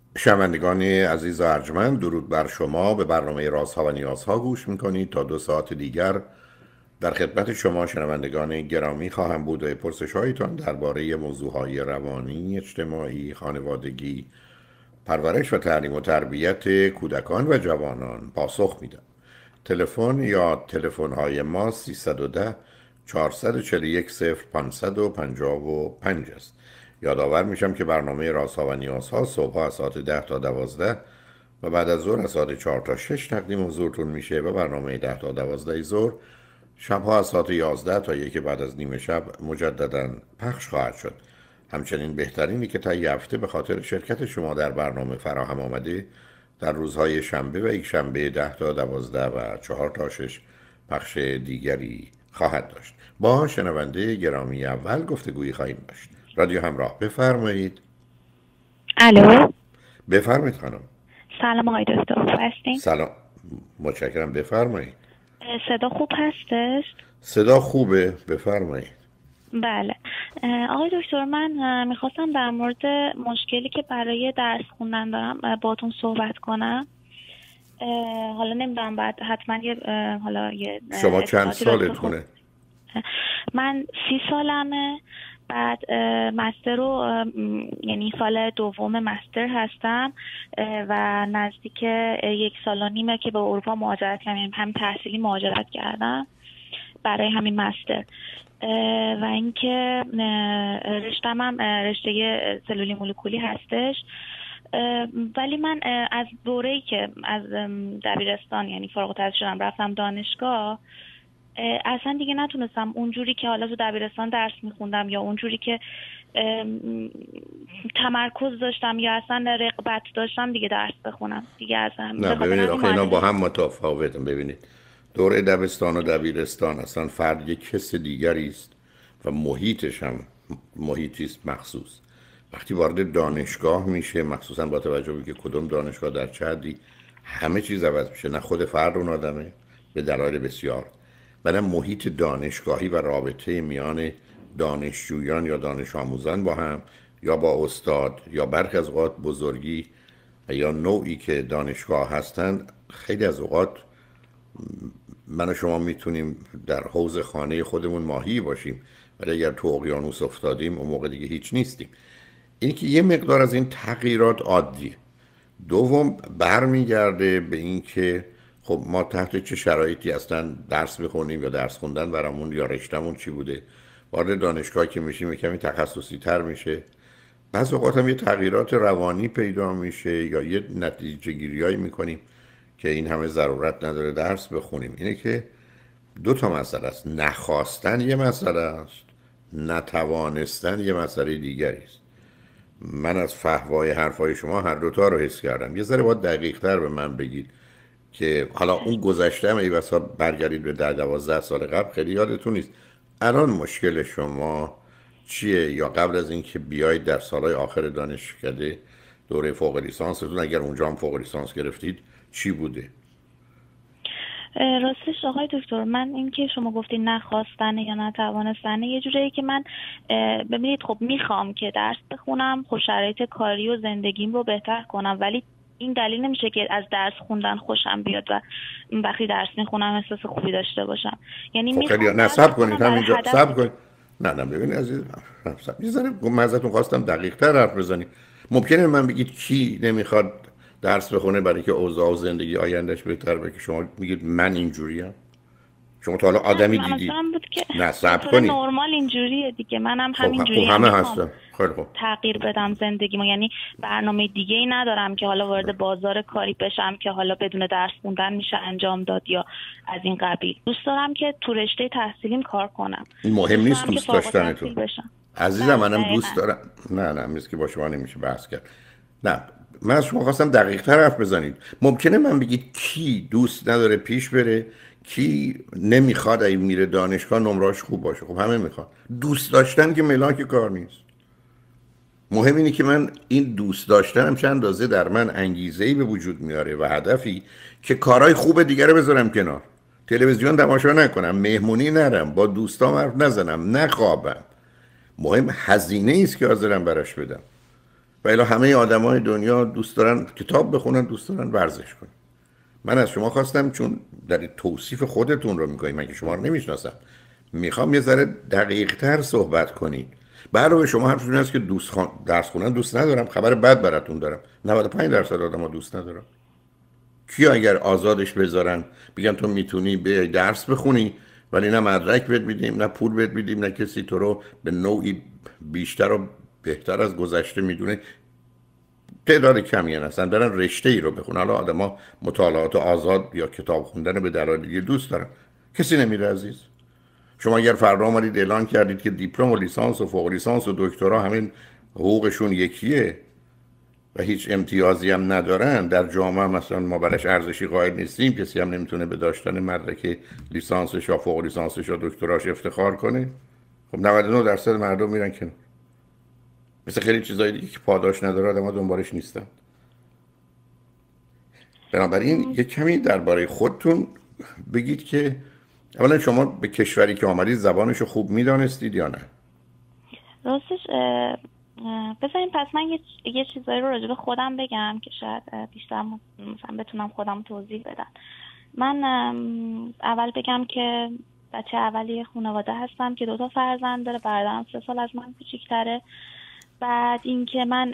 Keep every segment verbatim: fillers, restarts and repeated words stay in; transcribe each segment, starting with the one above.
شنوندگان عزیز و ارجمند، درود بر شما. به برنامه رازها و نیازها گوش میکنید. تا دو ساعت دیگر در خدمت شما شنوندگان گرامی خواهم بود و پرسش هایتان درباره موضوعهای روانی، اجتماعی، خانوادگی، پرورش و تعلیم و تربیت کودکان و جوانان پاسخ میدم. تلفن یا تلفن های ما سیصد و ده چهارصد و چهل و یک صفر پانصد و پنجاه و پنج است. یادآور میشم که برنامه رازها و نیازها صبح از ساعت ده تا دوازده و بعد از ظهر از ساعت چهار تا شش تقدیم حضورتون میشه و برنامه ده تا دوازده ظهر شبها از ساعت یازده تا یک بعد از نیمه شب مجددا پخش خواهد شد. همچنین بهترینی که تا یه هفته به خاطر شرکت شما در برنامه فراهم آمده در روزهای شنبه و یک شنبه ده تا دوازده و چهار تا شش پخش دیگری خواهد داشت. با شنونده گرامی اول گفتگویی خواهیم داشت. رادیو همراه، بفرمایید. الو، بفرمایید خانم. سلام آقای دکتر، خوب هستین؟ سلام، متشکرم، بفرمایید. صدا خوب هستش؟ صدا خوبه، بفرمایید. بله آقای دکتر، من میخواستم در مورد مشکلی که برای درس خوندن دارم باتون صحبت کنم. حالا نمیدونم بعد حتما یه حالا یه شما چند سالتونه؟ من سی سالمه. بعد مستر رو یعنی سال دوم مستر هستم و نزدیک یک سال و نیمه که به اروپا مهاجرت کردم، هم تحصیلی مهاجرت کردم برای همین مستر. و اینکه رشتم هم رشته سلولی مولکولی هستش. ولی من از دوره‌ای که از دبیرستان یعنی فارغ التحصیل شدم رفتم دانشگاه، اصلا دیگه نتونستم اونجوری که حالا تو دبیرستان درس میخوندم یا اونجوری که تمرکز داشتم یا اصلا رغبت داشتم دیگه درس بخونم دیگه. از هم نه ببینید، آخه اینا با هم متفاوتن. ببینید، دوره دبستان و دبیرستان اصلا فرد یک کس دیگری است و محیطش هم محیطی است مخصوص. وقتی وارد دانشگاه میشه، مخصوصا با توجه به که کدوم دانشگاه در چه حدی، همه چیز عوض میشه. نه خود فرد اون آدمه به دلایل بسیار، بعدم محیط دانشگاهی و رابطه میان دانشجویان یا دانش آموزان با هم یا با استاد یا برخی از اوقات بزرگی یا نوعی که دانشگاه هستند. خیلی از اوقات من و شما میتونیم در حوض خانه خودمون ماهی باشیم، ولی اگر تو اقیانوس افتادیم اون موقع دیگه هیچ نیستیم. این که یه مقدار از این تغییرات عادیه. دوم برمیگرده به این که خب ما تحت چه شرایطی هستن درس بخونیم یا درس خوندن برامون یا رشتمون چی بوده. وارد دانشگاه که میشیم کمی تخصصی تر میشه، بعض اوقات هم یه تغییرات روانی پیدا میشه یا یه نتیجه گیریایی میکنیم که این همه ضرورت نداره درس بخونیم. اینه که دو تا مسئله است. نخواستن یه مسئله است، نتوانستن یه مسئله دیگری است. من از فحوای حرفای شما هر دوتا رو حس کردم. یه ذره باید دقیق تر به من بگید که حالا اون گذشته هم ای بسا برگردید به ده دوازده سال قبل، خیلی یادتون نیست. الان مشکل شما چیه؟ یا قبل از اینکه بیایید در سالهای آخر دانشکده دوره فوق لیسانستون، اگر اونجا هم فوق لیسانس گرفتید، چی بوده؟ راستش آقای دکتر، من این که شما گفتید نخواستنه یا نتوانستنه یه جوریه که من ببینید خب میخوام که درس بخونم، خب شرایط کاری و زندگیم رو بهتر کنم، ولی این دلیل نمیشه که از درس خوندن خوشم بیاد و وقتی درس میخونم احساس خوبی داشته باشم. یعنی خب خیلی نه، صبر کنید همینجا، صبر کنید. نه نه ببینید عزیز، یه ذره من ازتون خواستم دقیق تر حرف بزنید. ممکنه من بگید کی نمیخواد درس بخونه برای که اوضاع و زندگی آیندهش بهتر بشه، که شما میگید من اینجوریم؟ شما تا حالا آدمی دیدید؟ نه صبر کنید، نرمال اینجوریه دیگه، منم همینجوری خب همه هستن. خیلی خوب، تغییر بدم زندگیمو، یعنی برنامه دیگه ای ندارم که حالا وارد بازار کاری بشم که حالا بدون درس خوندن میشه انجام داد یا از این قبیل. دوست دارم که تو رشته تحصیلیم کار کنم. این مهم نیست دوست داشتنتون عزیزم. منم دوست دارم. نه نه میز که با شما نمیشه بحث کرد. نه من از شما خواستم دقیق تر حرف بزنید. ممکنه من بگید کی دوست نداره پیش بره، کی نمیخواد این میره دانشگاه نمراش خوب باشه. خب همه میخواد. دوست داشتن که ملاک کار نیست. مهم اینه که من این دوست داشتنم چند اندازه در من انگیزه‌ای به وجود میاره و هدفی که کارهای خوب دیگه رو بذارم کنار. تلویزیون تماشا نکنم، مهمونی نرم، با دوستام حرف نزنم، نخوابم. مهم هزینه است که حاضرم براش بدم. و الا همه آدمای دنیا دوست دارن کتاب بخونن، دوست دارن ورزش کنن. من از شما خواستم، چون در توصیف خودتون رو میکنید، من که شما رو نمیشناسم، میخوام یه ذره دقیق تر صحبت کنید. برای شما حرفتون است که دوست خان... درس خوندن دوست ندارم. خبر بد براتون دارم، نود و پنج درصد آدم‌ها دوست ندارم. کیا اگر آزادش بذارن بگن تو میتونی به درس بخونی ولی نه مدرک بهت میدیم، نه پول بهت میدیم، نه کسی تو رو به نوعی بیشتر و بهتر از گذشته میدونه، تعداد کمی هستن برن رشته ای رو بخونن. حالا آدما مطالعات آزاد یا کتاب خوندن به دلایل دیگه دوست دارن، کسی نمیره عزیز. شما اگر فردا اومدید اعلان کردید که دیپلم و لیسانس و فوق لیسانس و دکترا همین حقوقشون یکیه و هیچ امتیازی هم ندارن در جامعه، مثلا ما برش ارزشی قائل نیستیم، کسی هم نمیتونه به داشتن مدرک لیسانسش یا فوق لیسانسش یا دکتراش افتخار کنه، خب نود و نه درصد مردم میرن کنار. مثل خیلی چیزایی دیگه که پاداش نداره آدم‌ها دنبالش نیستن. بنابراین یه کمی درباره خودتون بگید که اولا شما به کشوری که آمدید زبانشو خوب میدانستید یا نه؟ راستش بذارین پس من یه, یه چیزایی رو راجع به خودم بگم که شاید بیشتر مثلا بتونم خودم توضیح بدم. من اول بگم که بچه اولی خانواده هستم که دو تا فرزند داره. برادرم سه سال از من کوچیک‌تره. بعد اینکه من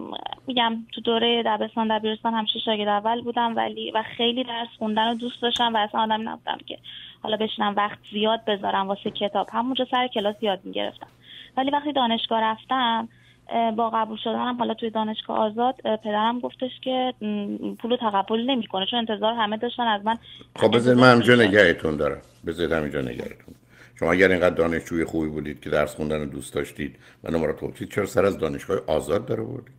میگم تو دوره دبستان دبیرستان همیشه شاگرد اول بودم ولی و خیلی درس خوندن رو دوست داشتم و اصلا آدم نبودم که حالا بشینم وقت زیاد بذارم واسه کتاب، همونجا سر کلاس یاد میگرفتم. ولی وقتی دانشگاه رفتم با قبول شدنم حالا توی دانشگاه آزاد، پدرم گفتش که پولو تقبل نمیکنه چون انتظار همه داشتن از من. خب بذارید من همینجا نگهتون دارم، بذارید همینجا نگهتون. شما اگر اینقدر دانشجوی خوبی بودید که درس خوندن رو دوست داشتید و نمره توصید، چرا سر از دانشگاه آزاد داره بودید؟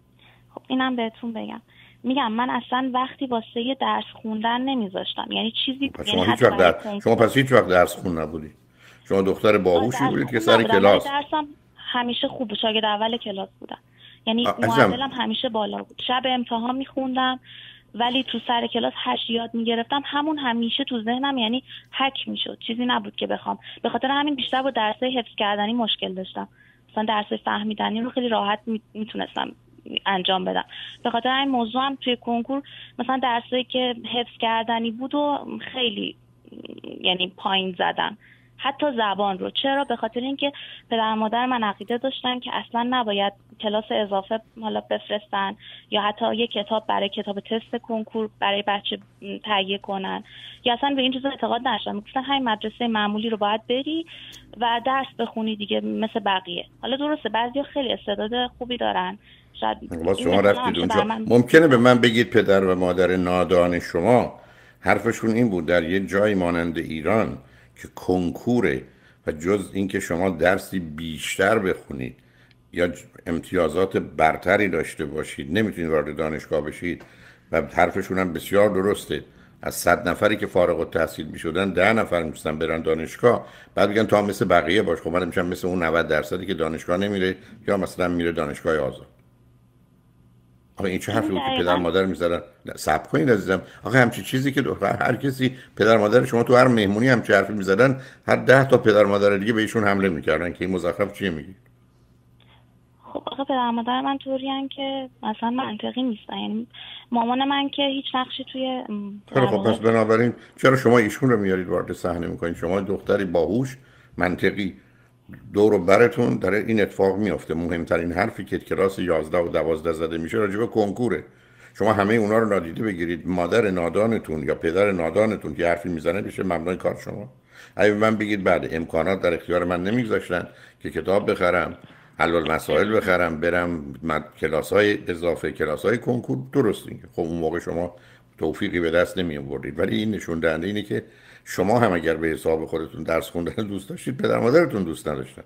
خب اینم بهتون بگم، میگم من اصلا وقتی واسه یه درس خوندن نمیذاشتم، یعنی چیزی شما هیچ وقت در... شما پس هیچ وقت درس خون نبودید؟ شما دختر باهوشی بودید که سر کلاس؟ درسم همیشه خوب، شاگرد اول کلاس بودم، یعنی معدلم همیشه بالا بود. شب امتحان میخوندم ولی تو سر کلاس هشت یاد میگرفتم، همون همیشه تو ذهنم یعنی حک میشد، چیزی نبود که بخوام. به خاطر همین بیشتر با درسای حفظ کردنی مشکل داشتم، مثلا درسای فهمیدنی رو خیلی راحت میتونستم انجام بدم. به خاطر این موضوع هم توی کنکور مثلا درسایی که حفظ کردنی بود و خیلی یعنی پایین زدم، حتی زبان رو. چرا؟ به خاطر اینکه پدر مادر من عقیده داشتن که اصلا نباید کلاس اضافه حالا بفرستن یا حتی یک کتاب برای کتاب تست کنکور برای بچه تهیه کنن، یا اصلا به این چیزا اعتقاد نداشتن. میگفتن همین مدرسه معمولی رو باید بری و درس بخونی دیگه مثل بقیه. حالا درسته بعضیا خیلی استعداد خوبی دارن، شاید شما رفتید اونجا. من... ممکنه به من بگید پدر و مادر نادان شما حرفشون این بود در یه جای مانند ایران که کنکوره و جز اینکه شما درسی بیشتر بخونید یا امتیازات برتری داشته باشید نمیتونید وارد دانشگاه بشید، و حرفشون هم بسیار درسته، از صد نفری که فارغ التحصیل میشدن ده نفر میستن برن دانشگاه، بعد میگن تو هم مثل بقیه باش. خب من میشم مثل اون نود درصدی که دانشگاه نمیره یا مثلا میره دانشگاه آزاد. آخه این چه حرفی بود که پدر مادر میذارن؟ صبر کنید عزیزم. آخه همچی چیزی که هر کسی پدر مادر شما تو هر مهمونی همچی حرفی میزدن، هر ده تا پدر مادر دیگه به ایشون حمله میکردن که این مزخرف چیه میگی؟ خب آخه پدر مادر من طورین که مثلا منطقی نیستن، یعنی مامان من که هیچ نقشی توی خیلی خب پس بنابراین چرا شما ایشون رو میارید وارد صحنه میکنید؟ شما دختری باهوش منطقی، دور و برتون داره این اتفاق میفته. مهمترین حرفی که کلاس یازده و دوازده زده میشه راجع به کنکوره. شما همه اونا رو نادیده بگیرید، مادر نادانتون یا پدر نادانتون که حرفی میزنه بشه ممنوع کار شما. اگه من بگید بعد امکانات در اختیار من نمیگذاشتن که کتاب بخرم، حل المسائل بخرم، برم کلاس‌های اضافه، کلاس‌های کنکور، درست اینه. خب اون موقع شما توفیقی به دست نمی آوردید. ولی این نشون دهنده اینه که شما هم اگر به حساب خودتون درس خوندن دوست داشتید، پدر مادرتون دوست نداشتن.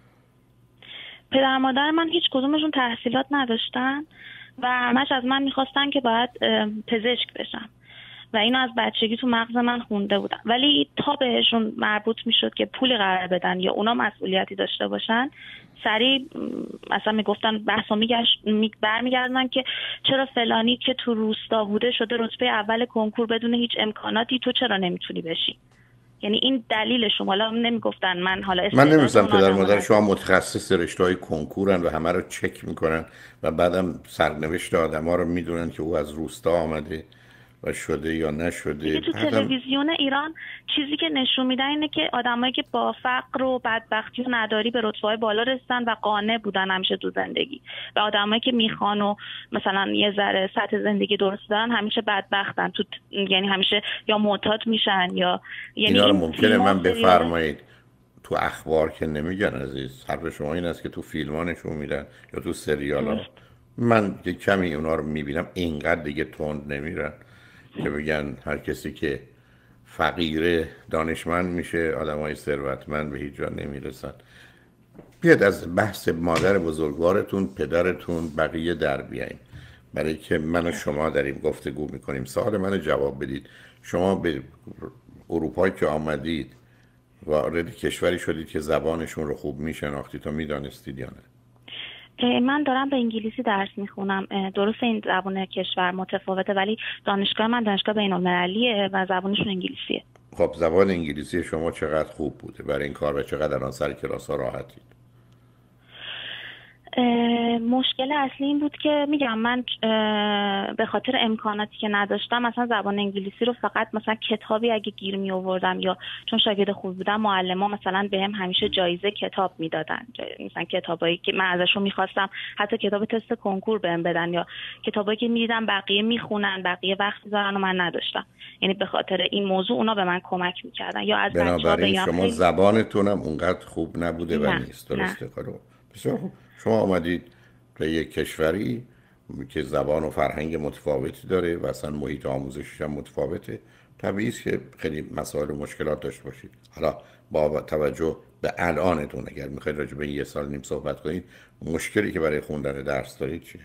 پدر مادر من هیچ کدومشون تحصیلات نداشتن و همش از من میخواستن که باید پزشک بشم و اینو از بچگی تو مغز من خونده بودم. ولی تا بهشون مربوط میشد که پولی قرار بدن یا اونا مسئولیتی داشته باشن، سریع مثلا میگفتن بحثا میگشت برمیگردن که چرا فلانی که تو روستا بوده شده رتبه اول کنکور بدون هیچ امکاناتی، تو چرا نمیتونی بشی؟ یعنی این دلیلشون. حالا نمیگفتن من حالا من نمی‌دونم پدر استعداد مادر شما متخصص رشته‌های کنکورن و همه رو چک میکنن و بعدم سرنوشت آدم‌ها رو میدونن که او از روستا آمده و شده یا نشده. تو بعدم تلویزیون ایران چیزی که نشون میدن اینه که آدمایی که با فقر و بدبختی و نداری به رتبه‌های بالا رسیدن و قانع بودن همیشه تو زندگی، و آدمایی که میخوان و مثلا یه ذره سطح زندگی درست دارن همیشه بدبختن تو، یعنی همیشه یا معتاد میشن یا یعنی اینا رو این ممکنه من سریال- بفرمایید تو اخبار که نمیگن عزیز. حرف شما این است که تو فیلم‌ها نشون میدن یا تو سریال‌ها. من یه کمی اونا رو میبینم اینقدر دیگه تند نمیرن که بگن هر کسی که فقیر دانشمند میشه، آدمای ثروتمند به هیچ جا نمیرسن. بیاد از بحث مادر بزرگوارتون، پدرتون، بقیه در بیاییم، برای که من و شما داریم گفتگو میکنیم. سوال منو جواب بدید. شما به اروپا که آمدید وارد کشوری شدید که زبانشون رو خوب میشناختید تا میدانستید یا نه؟ من دارم به انگلیسی درس میخونم. درست این زبان کشور متفاوته ولی دانشگاه من دانشگاه بین‌المللیه و زبانشون انگلیسیه. خب زبان انگلیسی شما چقدر خوب بوده برای این کار و چقدر الان سر کلاس ها راحتید؟ مشکل اصلی این بود که میگم من به خاطر امکاناتی که نداشتم مثلا زبان انگلیسی رو فقط مثلا کتابی اگه گیر می آوردم یا چون شاگرد خوب بودم معلما مثلا بهم همیشه جایزه کتاب میدادن، مثلا کتابایی که من ازشون میخواستم حتی کتاب تست کنکور بهم بدن یا کتابایی که میدیدم بقیه میخونن بقیه وقت میذارن و من نداشتم، یعنی به خاطر این موضوع اونا به من کمک میکردن. یا از بچه‌ها بگم شما خیلی... زبانتونم اونقدر خوب نبوده و نه. نیست درسته کارو. بسیار خوب. شما آمدید به یک کشوری که زبان و فرهنگ متفاوتی داره و اصلا محیط آموزشش هم متفاوته، طبیعی است که خیلی مسائل و مشکلات داشته باشید. حالا با توجه به الانتون اگر میخواید راجع به یه سال نیم صحبت کنید، مشکلی که برای خوندن درس دارید چیه؟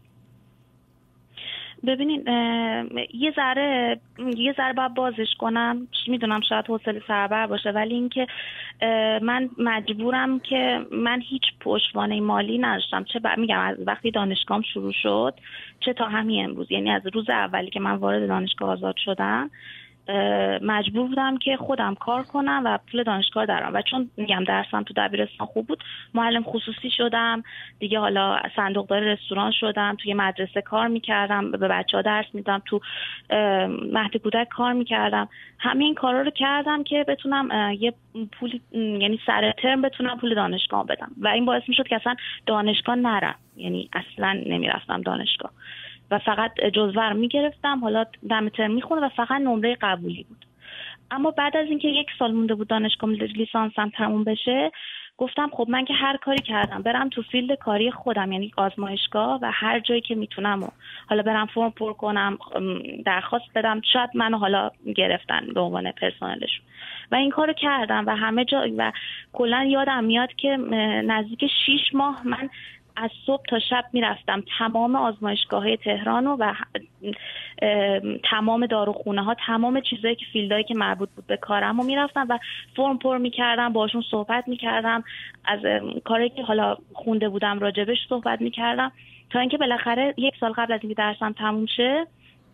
ببینید یه ذره یه ذره باید بازش کنم، میدونم شاید حوصله سربر باشه ولی اینکه من مجبورم که من هیچ پشتوانه مالی نداشتم، چه میگم از وقتی دانشگاهم شروع شد چه تا همین امروز، یعنی از روز اولی که من وارد دانشگاه آزاد شدم مجبور بودم که خودم کار کنم و پول دانشگاه درام، و چون میگم درسم تو دبیرستان خوب بود معلم خصوصی شدم دیگه، حالا صندوقدار رستوران شدم، توی مدرسه کار میکردم، به بچه‌ها درس میدادم، تو مهد کودک کار میکردم، همه این کارا رو کردم که بتونم یه پول یعنی سر ترم بتونم پول دانشگاه بدم و این باعث میشد که اصلا دانشگاه نرم، یعنی اصلا نمیرفتم دانشگاه و فقط جزوه میگرفتم، حالا دم ترم میخونه و فقط نمره قبولی بود. اما بعد از اینکه یک سال مونده بود دانشگاه لیسانسم تموم بشه گفتم خب من که هر کاری کردم برم تو فیلد کاری خودم، یعنی آزمایشگاه و هر جایی که میتونم و حالا برم فرم پر کنم درخواست بدم، شاید منو حالا گرفتن به عنوان پرسنلشون و این کارو کردم و همه جا و کلا یادم میاد که نزدیک شیش ماه من از صبح تا شب میرفتم تمام آزمایشگاه‌های تهران و تمام داروخونه ها، تمام چیزایی که فیلدایی که مربوط بود به کارم رو میرفتم و فرم پر میکردم، باشون صحبت میکردم، از کاری که حالا خونده بودم راجبش صحبت میکردم تا اینکه بالاخره یک سال قبل از اینکه درسم تموم شه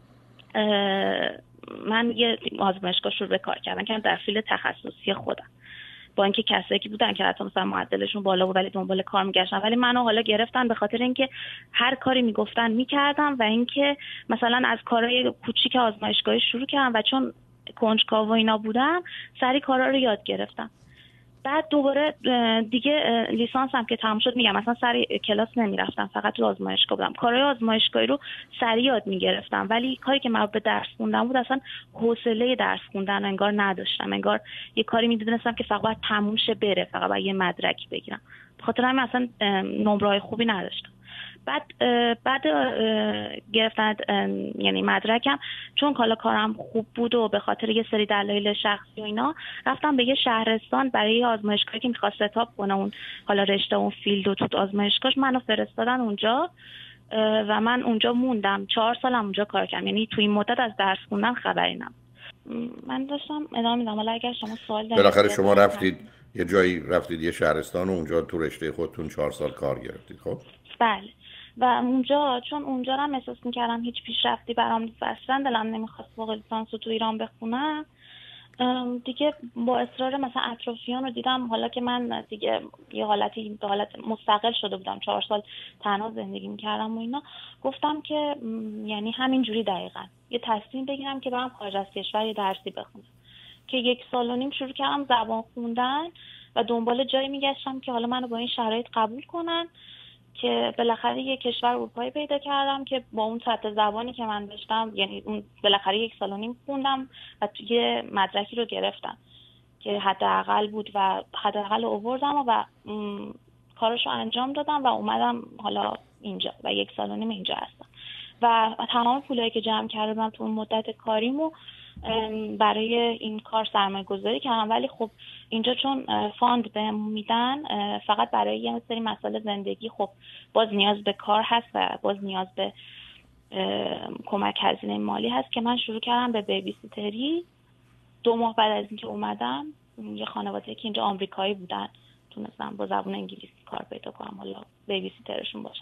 من یه آزمایشگاه شروع به کار کردم که در فیلد تخصصی خودم، با اینکه کسایی که بودن که حتی مثلا معدلشون بالا بود ولی دنبال کار میگشتن، ولی منو حالا گرفتن به خاطر اینکه هر کاری میگفتن میکردم و اینکه مثلا از کارهای کوچیک آزمایشگاهی شروع کردم و چون کنجکاو و اینا بودم سری کارا رو یاد گرفتم. بعد دوباره دیگه لیسانسم که تموم شد میگم مثلا سر کلاس نمیرفتم، فقط تو آزمایشگاه بودم، کارهای آزمایشگاهی رو سری یاد میگرفتم ولی کاری که من به درس خوندن بود اصلا حوصله درس خوندن انگار نداشتم، انگار یه کاری میدونستم که فقط تموم شه بره، فقط باید یه مدرکی بگیرم، به خاطر همین اصلا نمره‌های خوبی نداشتم. بعد بعد گرفتن یعنی مدرکم چون حالا کارم خوب بود و به خاطر یه سری دلایل شخصی و اینا رفتم به یه شهرستان برای آزمایشگاهی که می‌خواست ستاپ کنه اون حالا رشته اون فیلد و تو آزمایشگاهش منو فرستادن اونجا و من اونجا موندم، چهار سالم اونجا کار کردم، یعنی تو این مدت از درس خوندن خبری نبود. من داشتم ادامه میدم، حالا اگر شما سوال دارید. بالاخره شما رفتید یه جایی، رفتید یه شهرستان و اونجا تو رشته خودتون چهار سال کار گرفتید. خب بله و اونجا چون اونجا هم احساس می‌کردم هیچ پیشرفتی برام نیست، اصلا دلم نمی‌خواست فوق لیسانس رو تو ایران بخونم، دیگه با اصرار مثلا اطرافیان رو دیدم، حالا که من دیگه یه حالتی به حالت مستقل شده بودم، چهار سال تنها زندگی میکردم و اینا، گفتم که یعنی همین جوری دقیقاً یه تصمیم بگیرم که برم خارج از کشور یه درسی بخونم. که یک سال و نیم شروع کردم زبان خوندن و دنبال جایی میگشتم که حالا منو با این شرایط قبول کنن، که بالاخره یه کشور اروپایی پیدا کردم که با اون سطح زبانی که من داشتم، یعنی اون بالاخره یک سال و نیم خوندم و توی مدرکی رو گرفتم که حداقل بود و حداقل آوردم و کارشو انجام دادم و اومدم حالا اینجا و یک سال و نیم اینجا هستم و تمام پولایی که جمع کردم تو اون مدت کاریمو برای این کار سرمایه گذاری کردم. ولی خب اینجا چون فاند بهم میدن فقط برای یه سری مسائل زندگی، خب باز نیاز به کار هست و باز نیاز به کمک هزینه مالی هست که من شروع کردم به بیبی سیتری. دو ماه بعد از اینکه اومدم یه خانواده که اینجا آمریکایی بودن تونستم با زبان انگلیسی کار پیدا کنم، حالا بیبی سیترشون باشم.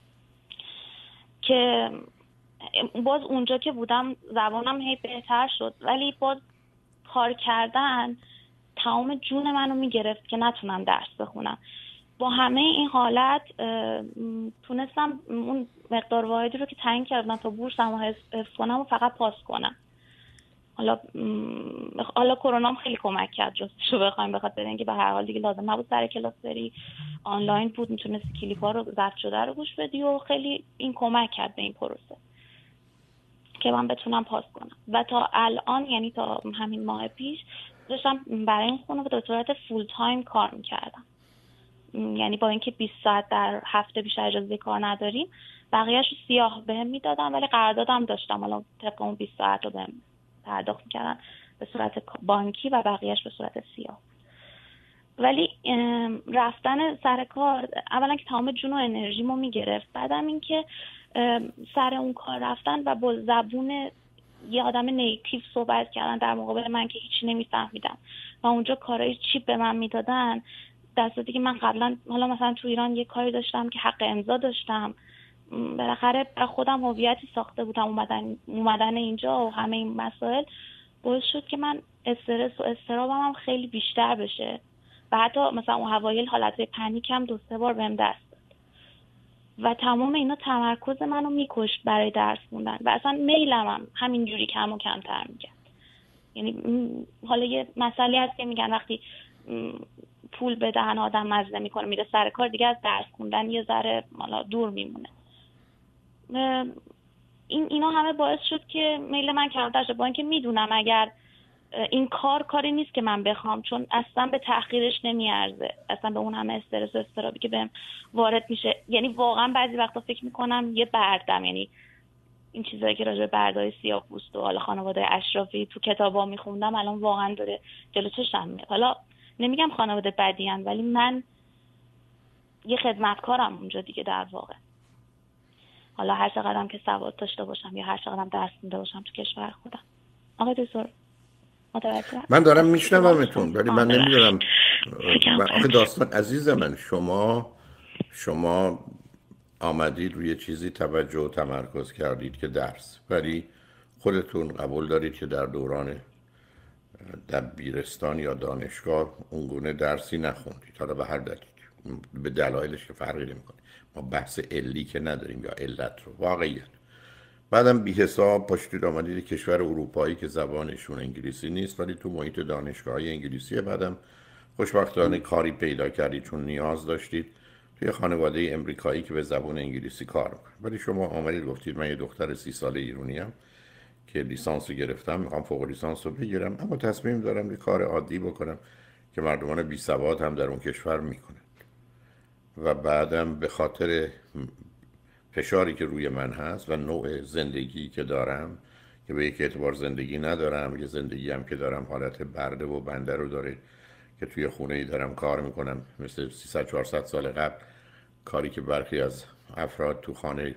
که باز اونجا که بودم زبانم هی بهتر شد، ولی باز کار کردن تمام جون منو میگرفت که نتونم درس بخونم. با همه این حالت تونستم اون مقدار واحدی رو که تعیین کردم تا بورسم رو حفظ کنم و فقط پاس کنم. حالا حالا کرونا هم خیلی کمک کرد راستش رو بخوایم، بخاطر اینکه به هر حال دیگه لازم نبود سر کلاس بری، آنلاین بود، میتونستی کلیپ‌ها رو ضبط شده رو گوش بدی و خیلی این کمک کرد به این پروسه که من بتونم پاس کنم. و تا الان یعنی تا همین ماه پیش داشتم برای این خونه به صورت فول تایم کار میکردم، یعنی با اینکه بیست ساعت در هفته بیشتر اجازه کار نداریم بقیه‌اش رو سیاه بهم میدادن، ولی قراردادم داشتم، حالا طبق اون بیست ساعت رو بهم پرداخت میکردن به صورت بانکی و بقیه‌اش به صورت سیاه. ولی رفتن سر کار اولا که تمام جون و انرژیمو میگرفت، بعدم این که سر اون کار رفتن و با زبون یه آدم نیتیو صحبت کردن در مقابل من که هیچی نمیفهمیدم و اونجا کارهای چیپ به من میدادن، در صورتی که من قبلا حالا مثلا تو ایران یه کاری داشتم که حق امضا داشتم، بالاخره برای خودم هویتی ساخته بودم، اومدن اومدن اینجا و همه این مسائل باعث شد که من استرس و اضطرابم هم خیلی بیشتر بشه و حتی مثلا اون اوایل حالت پنیک هم دو سه بار بهم دست داد و تمام اینا تمرکز منو میکشت برای درس خوندن و اصلا میلم هم همینجوری کم و کمتر میکرد. یعنی حالا یه مسئله هست که میگن وقتی پول به دهن آدم مزه میکنه میره سر کار، دیگه از درس خوندن یه ذره حالا دور میمونه. این اینا همه باعث شد که میل من کمتر شه، با اینکه میدونم اگر این کار کاری نیست که من بخوام، چون اصلا به تحقیرش نمیارزه، اصلا به اون همه استرس و استرابی که بهم وارد میشه. یعنی واقعا بعضی وقتا فکر میکنم یه بردم، یعنی این چیزایی که راجع به بردهای سیاه‌پوست و حالا خانواده اشرافی تو کتابا میخوندم الان واقعا داره جلو چشم میاد. حالا نمیگم خانواده بدیان، ولی من یه خدمتکارم اونجا دیگه در واقع. حالا هر چقدرم که سواد داشته باشم یا هر چقدرم درس خونده باشم تو کشور خودم. آقای دکتر متوجه؟ من دارم میشنومتون ولی من نمیدونم. آخه داستان عزیز من، شما شما آمدید روی چیزی توجه و تمرکز کردید که درس، ولی خودتون قبول دارید که در دوران دبیرستان یا دانشگاه اونگونه درسی نخوندید، حالا به هر دلیل، به دلایلش که فرقی نمیکنه، ما بحث علی که نداریم یا علت رو، واقعیت. بعدم بی حساب پاشتید آمدید کشور اروپایی که زبانشون انگلیسی نیست ولی تو محیط دانشگاهی انگلیسیه، بعدم خوشبختانه کاری پیدا کردید چون نیاز داشتید توی خانواده امریکایی که به زبان انگلیسی کار میکنه. ولی شما آمدید گفتید من یه دختر سی ساله ایرانیم که لیسانس رو گرفتم، میخوام فوق لیسانس رو بگیرم، اما تصمیم دارم یه کار عادی بکنم که مردمان بی سواد هم در اون کشور میکنن و بعدم به خاطر فشاری که روی من هست و نوع زندگی که دارم که به یک اعتبار زندگی ندارم، یه زندگی هم که دارم حالت برده و بنده رو داره که توی خونه‌ای دارم کار میکنم مثل سیصد چهارصد سال قبل، کاری که برخی از افراد تو خانه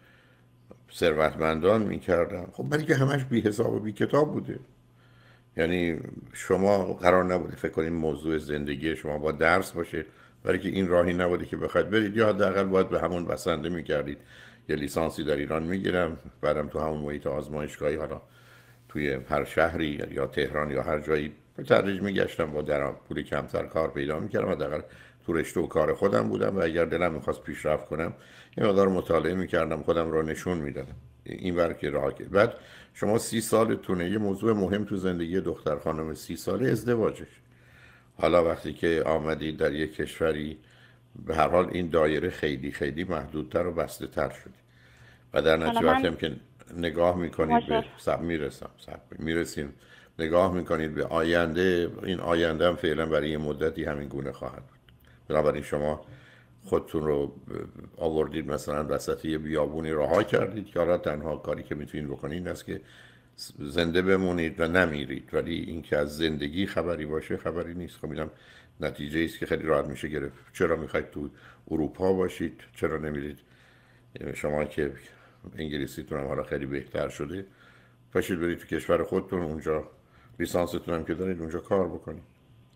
ثروتمندان میکردن. خب ولی که همش بی حساب و بی کتاب بوده. یعنی شما قرار نبوده فکر کنید موضوع زندگی شما با درس باشه، ولی که این راهی نبوده که بخواید برید، یا حداقل باید به همون بسنده میکردید یه لیسانسی در ایران میگیرم، بعدم تو همون محیط آزمایشگاهی حالا توی هر شهری یا تهران یا هر جایی به تدریج میگشتم، با درآمد پولی کمتر کار پیدا میکردم، حداقل تو رشته و کار خودم بودم و اگر دلم میخواست پیشرفت کنم یه مقدار مطالعه میکردم، خودم رو نشون میدادم. این ور که راه کرد. بعد شما سی سالتونه، یه موضوع مهم تو زندگی دختر خانم سی ساله ازدواجش. حالا وقتی که آمدید در یک کشوری، به هر حال این دایره خیلی خیلی محدودتر و بسته تر شده و در نتیجه وقتی هم که نگاه میکنید به سب میرسم سب میرسیم نگاه میکنید به آینده، این آینده هم فعلا برای یه مدتی همین گونه خواهد بود. بنابراین شما خودتون رو آوردید مثلا وسط یه بیابونی رها کردید که حالا تنها کاری که میتونید بکنید این است که زنده بمونید و نمیرید، ولی این که از زندگی خبری باشه خبری نیست. خب اینم نتیجه است که خیلی راحت میشه گرفت. چرا میخواید تو اروپا باشید؟ چرا نمیرید شما که انگلیسیتون هم حالا خیلی بهتر شده پاشید برید تو کشور خودتون، اونجا لیسانستون هم که دارید اونجا کار بکنید؟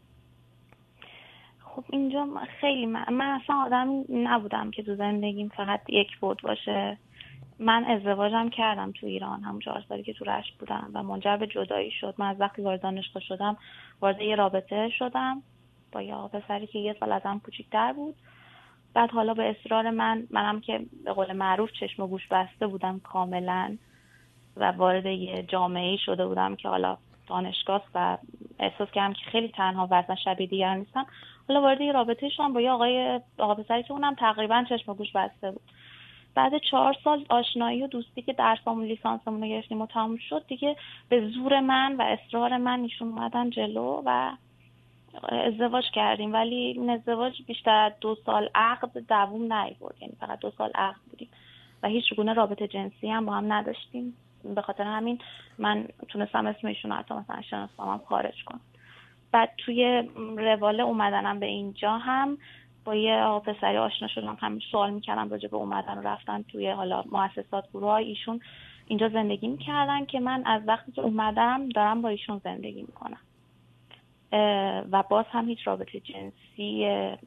خب اینجا خیلی من, من اصلا آدم نبودم که تو زندگیم فقط یک بود باشه. من ازدواجم کردم تو ایران، هم چهار سالی که تو رشت بودم و منجر به جدایی شد. من از وقتی وارد دانشگاه شدم وارد یه رابطه شدم با یه پسری که یه سال ازم کوچیک‌تر بود. بعد حالا به اصرار من، منم که به قول معروف چشم و گوش بسته بودم کاملا و وارد یه جامعه‌ای شده بودم که حالا دانشگاه و احساس کردم که خیلی تنها و اصلا شبیه دیگر نیستم. حالا وارد یه رابطه شدم با یه آقای آقا پسری که اونم تقریبا چشم و گوش بسته بود. بعد چهار سال آشنایی و دوستی که درسامون لیسانسمون رو گرفتیم و تموم شد، دیگه به زور من و اصرار من ایشون اومدن جلو و ازدواج کردیم. ولی این ازدواج بیشتر از دو سال عقد دوام نیاورد، یعنی فقط دو سال عقد بودیم و هیچ گونه رابطه جنسی هم با هم نداشتیم. به خاطر همین من تونستم اسم ایشون رو حتی مثلا شناسنامه‌ام خارج کنم. بعد توی رواله اومدنم به اینجا هم با یه آقا پسری آشنا شدم، همین سوال میکردم راجع به اومدن و رفتن توی حالا مؤسسات گروهای ایشون اینجا زندگی میکردن که من از وقتی که اومدم دارم با ایشون زندگی میکنم و باز هم هیچ رابطه جنسی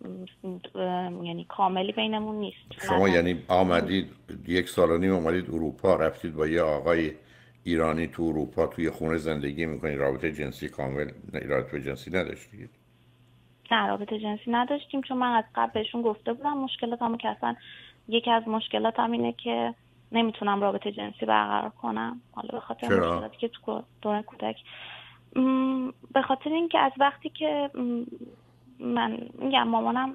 یعنی کاملی بینمون نیست. شما یعنی آمدید یک سال و نیم اومدید اروپا، رفتید با یه آقای ایرانی تو اروپا توی خونه زندگی میکنید، رابطه جنسی کامل رابطه جنسی نداشتید؟ نه رابطه جنسی نداشتیم، چون من از قبل بهشون گفته بودم مشکلاتمو که اصلا یکی از مشکلاتم اینه که نمیتونم رابطه جنسی برقرار کنم. حالا به خاطر مشکلاتی که تو دوران کودک، به خاطر اینکه از وقتی که من میگم مامانم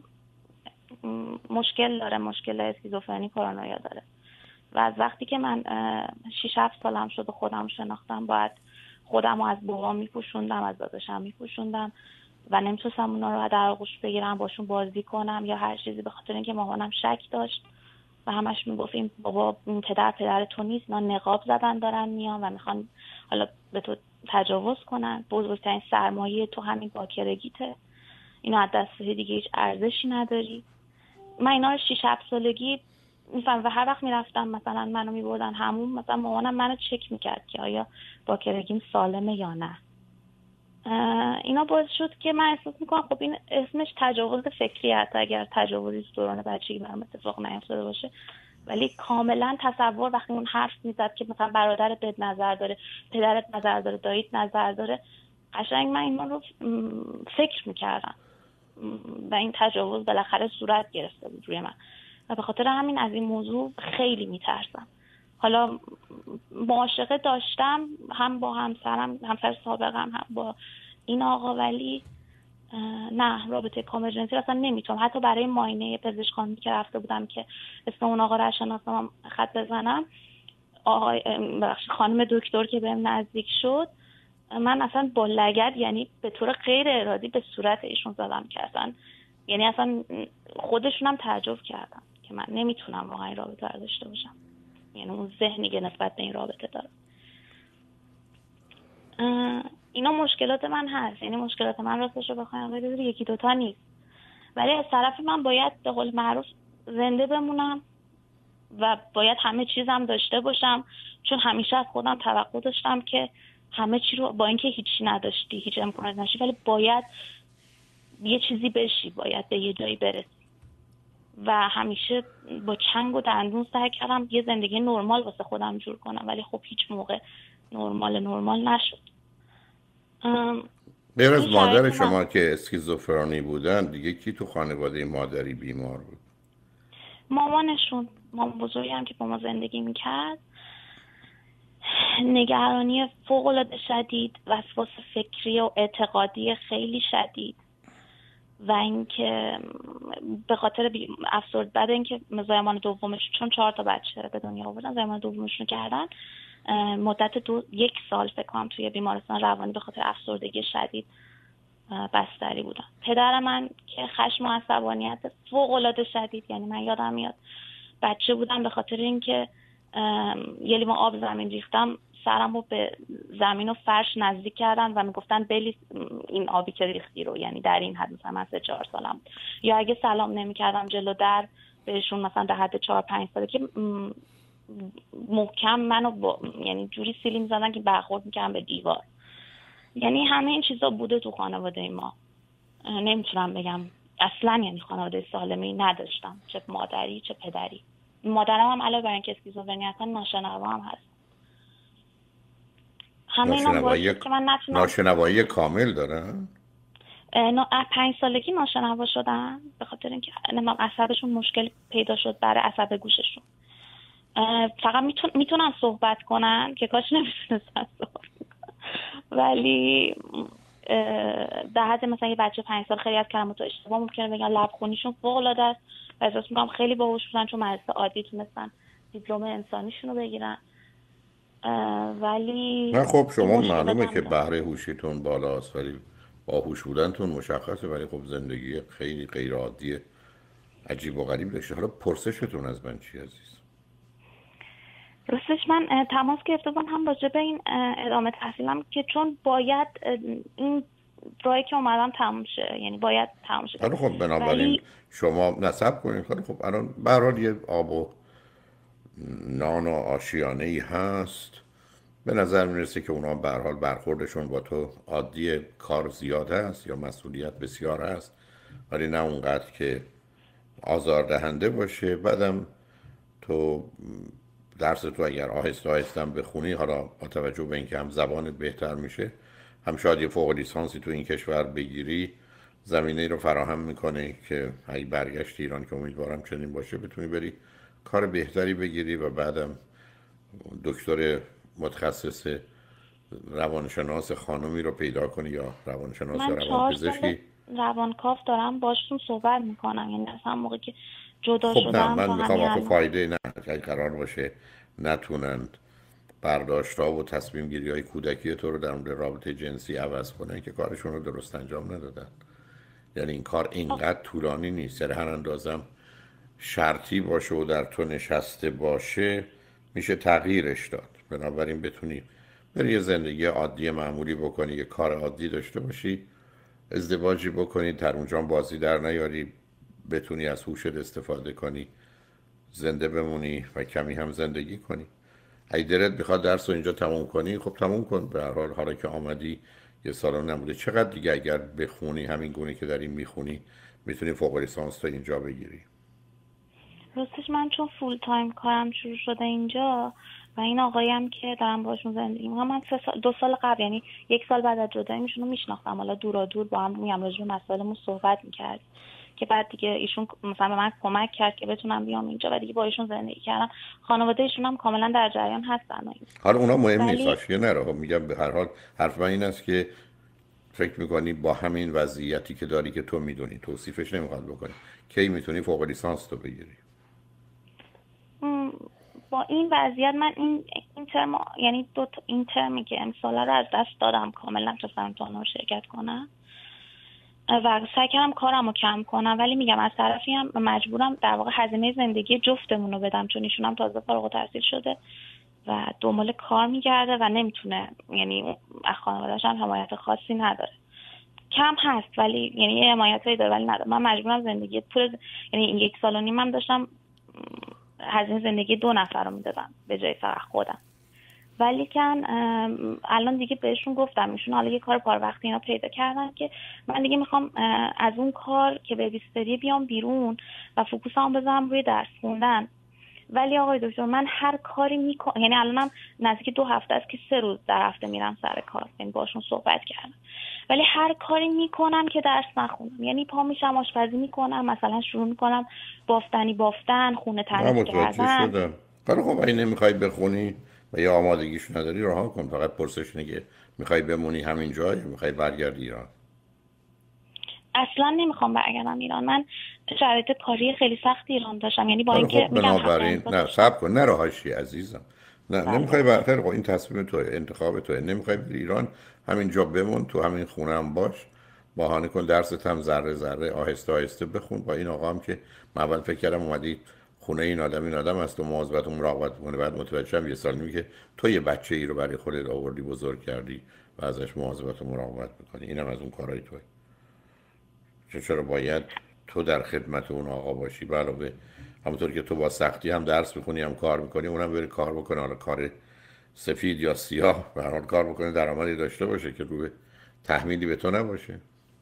مشکل داره، مشکل اسکیزوفرنی پارانویا داره و از وقتی که من شش هفت سالم شد و خودم شناختم باید خودم رو از بابام میپوشوندم، از داداشم میپوشوندم و نمیتونستم اونا رو در آغوش بگیرم باشون بازی کنم یا هر چیزی، به خاطر اینکه مامانم شک داشت و همش میگفت این بابا این پدر پدر تو نیست، اینا نقاب زدن دارن میان و میخوان حالا به تو تجاوز کنن، بزرگترین سرمایه تو همین باکرگیته، اینو از دست دیگه هیچ ارزشی نداری. من اینا رو شش هفت سالگی میفهم و هر وقت میرفتم مثلا منو میبردن همون، مثلا مامانم منو چک میکرد که آیا باکرگیم سالمه یا نه. اینا باعث شد که من احساس میکنم خب این اسمش تجاوز فکری هست، اگر تجاوزی تو دوران بچگی برام اتفاق نیفتاده باشه، ولی کاملا تصور وقتی اون حرف میزد که مثلا برادرت بهت نظر داره، پدرت نظر داره، داییت نظر داره، قشنگ من اینا رو فکر میکردم و این تجاوز بالاخره صورت گرفته بود روی من و به خاطر همین از این موضوع خیلی میترسم. حالا معاشقه داشتم هم با همسرم، همسر سابقم، هم با این آقا، ولی نه رابطه کامل جنسی اصلا نمیتونم. حتی برای معاینه پزشکانی که رفته بودم که اسم اون آقا رو شناسنامه‌ام خط بزنم، آقای خانم دکتر که بهم نزدیک شد، من اصلا با لگد یعنی به طور غیر ارادی به صورت ایشون زدم که اصلا یعنی اصلا خودشون هم تعجب کردن که من نمیتونم واقعا این رابطه رو داشته باشم، یعنی اون ذهنی که نسبت به این رابطه داره. اینا مشکلات من هست، یعنی مشکلات من راستش رو بخوایم بگم یکی دوتا نیست، ولی از طرف من باید به قول معروف زنده بمونم و باید همه چیزم داشته باشم، چون همیشه از خودم توقع داشتم که همه چی رو، با اینکه هیچی نداشتی، هیچ امکاناتی نداشتی، ولی باید یه چیزی بشی، باید به یه جایی برسی و همیشه با چنگ و دندون سعی کردم یه زندگی نرمال واسه خودم جور کنم، ولی خب هیچ موقع نرمال نرمال نشد. غیر از مادر شما من... که اسکیزوفرنی بودن، دیگه کی تو خانواده مادری بیمار بود؟ مامانشون، مامان بزرگی هم که با ما زندگی میکرد، نگرانی فوق‌العاده شدید، وسواس فکری و اعتقادی خیلی شدید، و اینکه به خاطر افسرد بعد اینکه زایمان دومش، چون چهار تا بچه به دنیا آوردن، زایمان دومشون کردن، مدت دو یک سال فکر کنم توی بیمارستان روانی به خاطر افسردگی شدید بستری بودن. پدر من که خشم و عصبانیت فوق‌العاده شدید، یعنی من یادم میاد بچه بودم به خاطر اینکه یه لیوان آب زمین ریختم، سرمو به زمین و فرش نزدیک کردن و میگفتن بلیس این آبی که ریختی رو، یعنی در این حد مثلا من سه چهار سالم بود. یا اگه سلام نمی‌کردم جلو در بهشون، مثلا در حد چهار پنج ساله، که محکم منو با... یعنی جوری سیلی می‌زدن که برخورد می‌کردم به دیوار. یعنی همه این چیزا بوده تو خانواده ما. نمیتونم بگم اصلا یعنی خانواده سالمی نداشتم، چه مادری چه پدری. مادرم هم علاوه بر اینکه اسکیزوفرنی هستن، ناشنوا هم هست. همه اینا باعث که من نتونم. ناشنوایی کامل دارن؟ نه، پنج سالگی ناشنوا شدن به خاطر اینکه عصبشون مشکل پیدا شد برای عصب گوششون. فقط میتون میتونن صحبت کنن که کاش نمیتونستن صحبت کنن، ولی در حد مثلا یه بچه پنج سال خیلی از کلمات اشتباه ممکنه بگن، لبخونیشون فوق العاده است و احساس میکنم خیلی باهوش بودن، چون مدرسه عادی تونستن دیپلم انسانیشون رو بگیرن. ولی نه خب شما معلومه که بهره هوشیتون بالاست، ولی باهوش بودنتون مشخصه، ولی خب زندگی خیلی غیر عادی عجیب و غریب داشته. حالا پرسشتون از من چی عزیز؟ راستش من تماس گرفته بودم هم راجع به این ادامه تحصیلم، که چون باید این راهی که اومدم تموم شه، یعنی باید تموم شه. حالا خب بنابراین ولی... شما نصب کنید. خیلی خب الان به هر حال یه آب و نان و آشیانه‌ای هست. به نظر میرسه که اونا به هر حال برخوردشون با تو عادی، کار زیاد هست یا مسئولیت بسیار هست، ولی نه اونقدر که آزاردهنده باشه. بعدم تو درس تو اگر آهسته آهسته هم بخونی، حالا با توجه به اینکه هم زبانت بهتر میشه، هم شاید یه فوق لیسانسی تو این کشور بگیری، زمینه رو فراهم میکنه که اگه برگشت ایران که امیدوارم چنین باشه، بتونی بری کار بهتری بگیری و بعدم دکتر متخصص روانشناس خانمی رو پیدا کنی یا روانشناس یا روانپزشکی. روانکاو دارم باشون صحبت میکنم، یعنی اصلا موقعی که جدا خب شدم. نه من میخوام آخه فایده نه اگه قرار باشه نتونند برداشت‌ها و تصمیم گیری های کودکی تو رو در مورد رابطه جنسی عوض کنن، که کارشون رو درست انجام ندادن. یعنی این کار اینقدر طولانی نیست، در هر اندازم شرطی باشه و در تو نشسته باشه میشه تغییرش داد. بنابراین بتونی بری یه زندگی عادی معمولی بکنی، یه کار عادی داشته باشی، ازدواجی بکنی، در اونجا بازی در نیاری، بتونی از هوشت استفاده کنی، زنده بمونی و کمی هم زندگی کنی. اگه دلت بخواد درس رو اینجا تموم کنی، خب تموم کن. به هر حال حالا که آمدی یه سال نموده، چقدر دیگه اگر بخونی همین گونه که داری میخونی میتونی فوق لیسانس تا اینجا بگیری. راستش من چون فول تایم کارم شروع شده اینجا و این آقایم که دارم باشون زندگی میکنم، من سه سال دو سال قبل، یعنی یک سال بعد از جداییشون رو میشناختم، حالا دورا دور با هم میام راجع به مسائلمون صحبت میکرد، که بعد دیگه ایشون مثلا به من کمک کرد که بتونم بیام اینجا و دیگه با ایشون زندگی کردم. خانواده ایشون هم کاملا در جریان هستن. حالا اونا مهم ولی... نیست، حاشیه نرو. میگم به هر حال حرف من این است که فکر میکنی با همین وضعیتی که داری که تو میدونی توصیفش نمیخواد بکنی، کی میتونی فوق لیسانس تو بگیری؟ با این وضعیت من این این ترم، یعنی دو تا این ترمی که امسال رو از دست دادم، کاملا نتونستم تو اونها شرکت کنم و سعی کردم کارم رو کم کنم، ولی میگم از طرفی هم مجبورم در واقع هزینه زندگی جفتمون رو بدم، چون ایشون هم تازه فارغ التحصیل شده و دنبال کار میگرده و نمیتونه، یعنی از خانواده‌اش هم حمایت خاصی نداره. کم هست ولی یعنی یه حمایتی داره ولی نداره. من مجبورم زندگی پول، یعنی این یک سال و نیم من داشتم هزینه زندگی دو نفر رو میدادم به جای فقط خودم ولی کن الان دیگه بهشون گفتم، ایشون حالا یه کار پار وقتی اینا پیدا کردن که من دیگه میخوام از اون کار که بیبی‌سیتری بیام بیرون و فوکوسم بذارم روی درس خوندن. ولی آقای دکتر من هر کاری میکنم، یعنی الانم نزدیک دو هفته است که سه روز در هفته میرم سر کار، یعنی باشون صحبت کردم، ولی هر کاری میکنم که درس نخونم. یعنی پا میشم آشپزی میکنم، مثلا شروع میکنم بافتنی بافتن، خونه تمیز کردن. شدم. حالا خب اگه نمیخوای بخونی و یا آمادگیش نداری رها کن. فقط پرسش اینه که میخوای بمونی همین جا یا میخوای برگردی ایران؟ اصلا نمیخوام برگردم ایران. من شرایط کاری خیلی سخت ایران داشتم، یعنی با اینکه خب میگم بنابراین نه صبر کن، نرو حاشیه عزیزم. نه بله. نمیخوای برخیر خب این تصمیم توه، انتخاب توه. نمیخوای بری ایران، همینجا بمون، تو همین خونه هم باش، بهانه کن درست هم ذره ذره آهسته آهسته بخون. با این آقا هم که من اول فکر کردم اومدی خونه این آدم این آدم است و مواظبت و مراقبت کنه، بعد متوجه شدم یه سال میگه تو یه بچه ای رو برای خودت آوردی بزرگ کردی و ازش مواظبت و مراقبت میکنی. اینم از اون کارهای توه. چرا باید تو در خدمت اون آقا باشی؟ به علاوه همونطور که تو با سختی هم درس میخونی هم کار میکنی، اونم بره کار بکنه، حالا کار سفید یا سیاه به هر حال کار بکنه، درآمدی داشته باشه که روی تحمیلی به تو نباشه.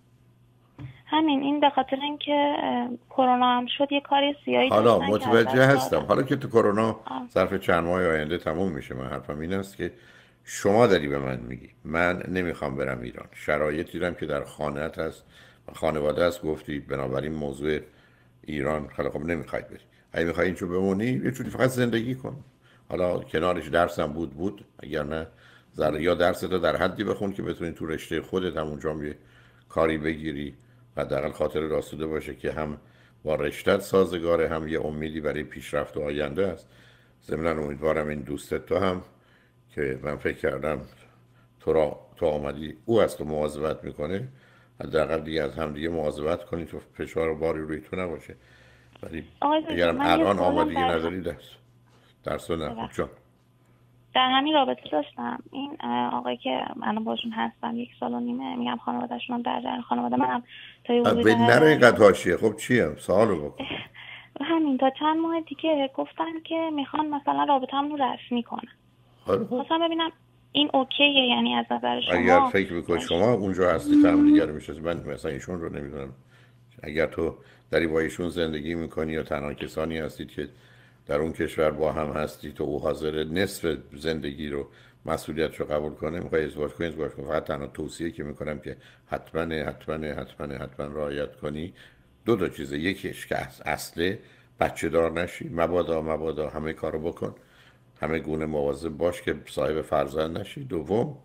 همین این به خاطر اینکه کرونا هم شد یه کاری سیاهی حالا متوجه هستم. حالا که تو کرونا ظرف چند ماه آینده تموم میشه، من حرفم این است که شما داری به من میگی من نمیخوام برم ایران، شرایطی دیدم که در خانه‌ات هست و خانواده است، گفتی بنابراین موضوع ایران خیلی خب نمیخواید بری. اگه میخوای اینجا بمونی یه جوری فقط زندگی کن. حالا کنارش درسم بود بود، اگر نه ذره یا درست در حدی بخون که بتونی تو رشته خودت هم اونجا یه کاری بگیری و حداقل خاطر آسوده باشه که هم با رشته‌ت سازگاره، هم یه امیدی برای پیشرفت و آینده است. ضمن امیدوارم این دوستت تو هم که من فکر کردم تو را تو آمدی او از تو مواظبت میکنه، حداقل دیگه از هم دیگه مواظبت کنی تو فشار و باری روی تو نباشه. ولی اگرم الان آمادگی نداری درس درس رو نخون. چون در همین رابطه داشتم این آقایی که من باشون هستم یک سال و نیمه، میگم خانواده‌شون هم در جریان، خانواده منم تا یه حدودی نره اینقدر حاشیه. خب چیه سوالو بکن. همین تا چند ماه دیگه گفتن که میخوان مثلا رابطه‌مون رو رسمی کنن. خواستم ببینم این اوکیه، یعنی از نظر شما اگر فکر میکنی شما اونجا هستی هم دیگر میشه، من مثلا ایشون رو نمیدونم، اگر تو داری با ایشون زندگی میکنی یا تنها کسانی هستید که در اون کشور با هم هستید تو او حاضر نصف زندگی رو مسئولیت رو قبول کنه، میخوای ازدواج کنی ازدواج کن. فقط تنها توصیه که میکنم که حتما حتما حتما حتما رعایت کنی دو تا چیزه. یکیش که اصله بچه دار نشی، مبادا مبادا همه کارو بکن، همه گونه مواظب باش که صاحب فرزند نشی. دوم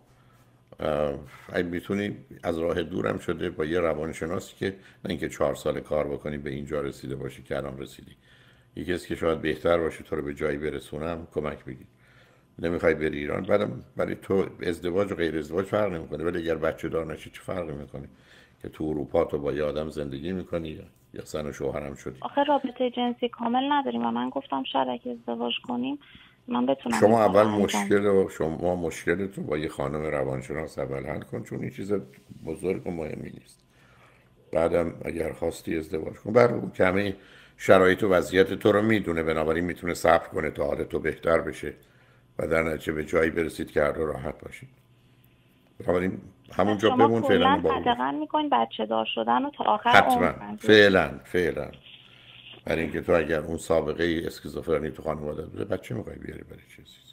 اگه میتونی از راه دورم شده با یه روانشناسی که نه اینکه چهار سال کار بکنی به اینجا رسیده باشی که الان رسیدی، یکی از که شاید بهتر باشه تو رو به جایی برسونم، کمک بگیر. نمیخوای بری ایران، بعدم برای تو ازدواج و غیر ازدواج فرق نمیکنه، ولی اگر بچه دار نشی چه فرقی میکنه که تو اروپا تو با یه آدم زندگی میکنی یا یا زن و شوهرم شدی. آخه رابطه جنسی کامل نداریم و من گفتم شاید اگه ازدواج کنیم من بتونم. شما اول مشکل و شما مشکلتون با یه خانم روانشناس اول حل کن، چون این چیز بزرگ و مهمی نیست. بعدم اگر خواستی ازدواج کن، برای کمی شرایط و وضعیت تو رو میدونه، بنابراین میتونه صبر کنه تا حالت تو بهتر بشه و در نتیجه به جایی برسید که هر دو راحت باشید. بنابراین همونجا بمون فعلا. با حداقل میکنین بچه دار شدن و تا آخر حتما فعلا فعلا برای اینکه تو اگر اون سابقه اسکیزوفرنی تو خانواده بوده بچه میخوای بیاری برای چه چیز؟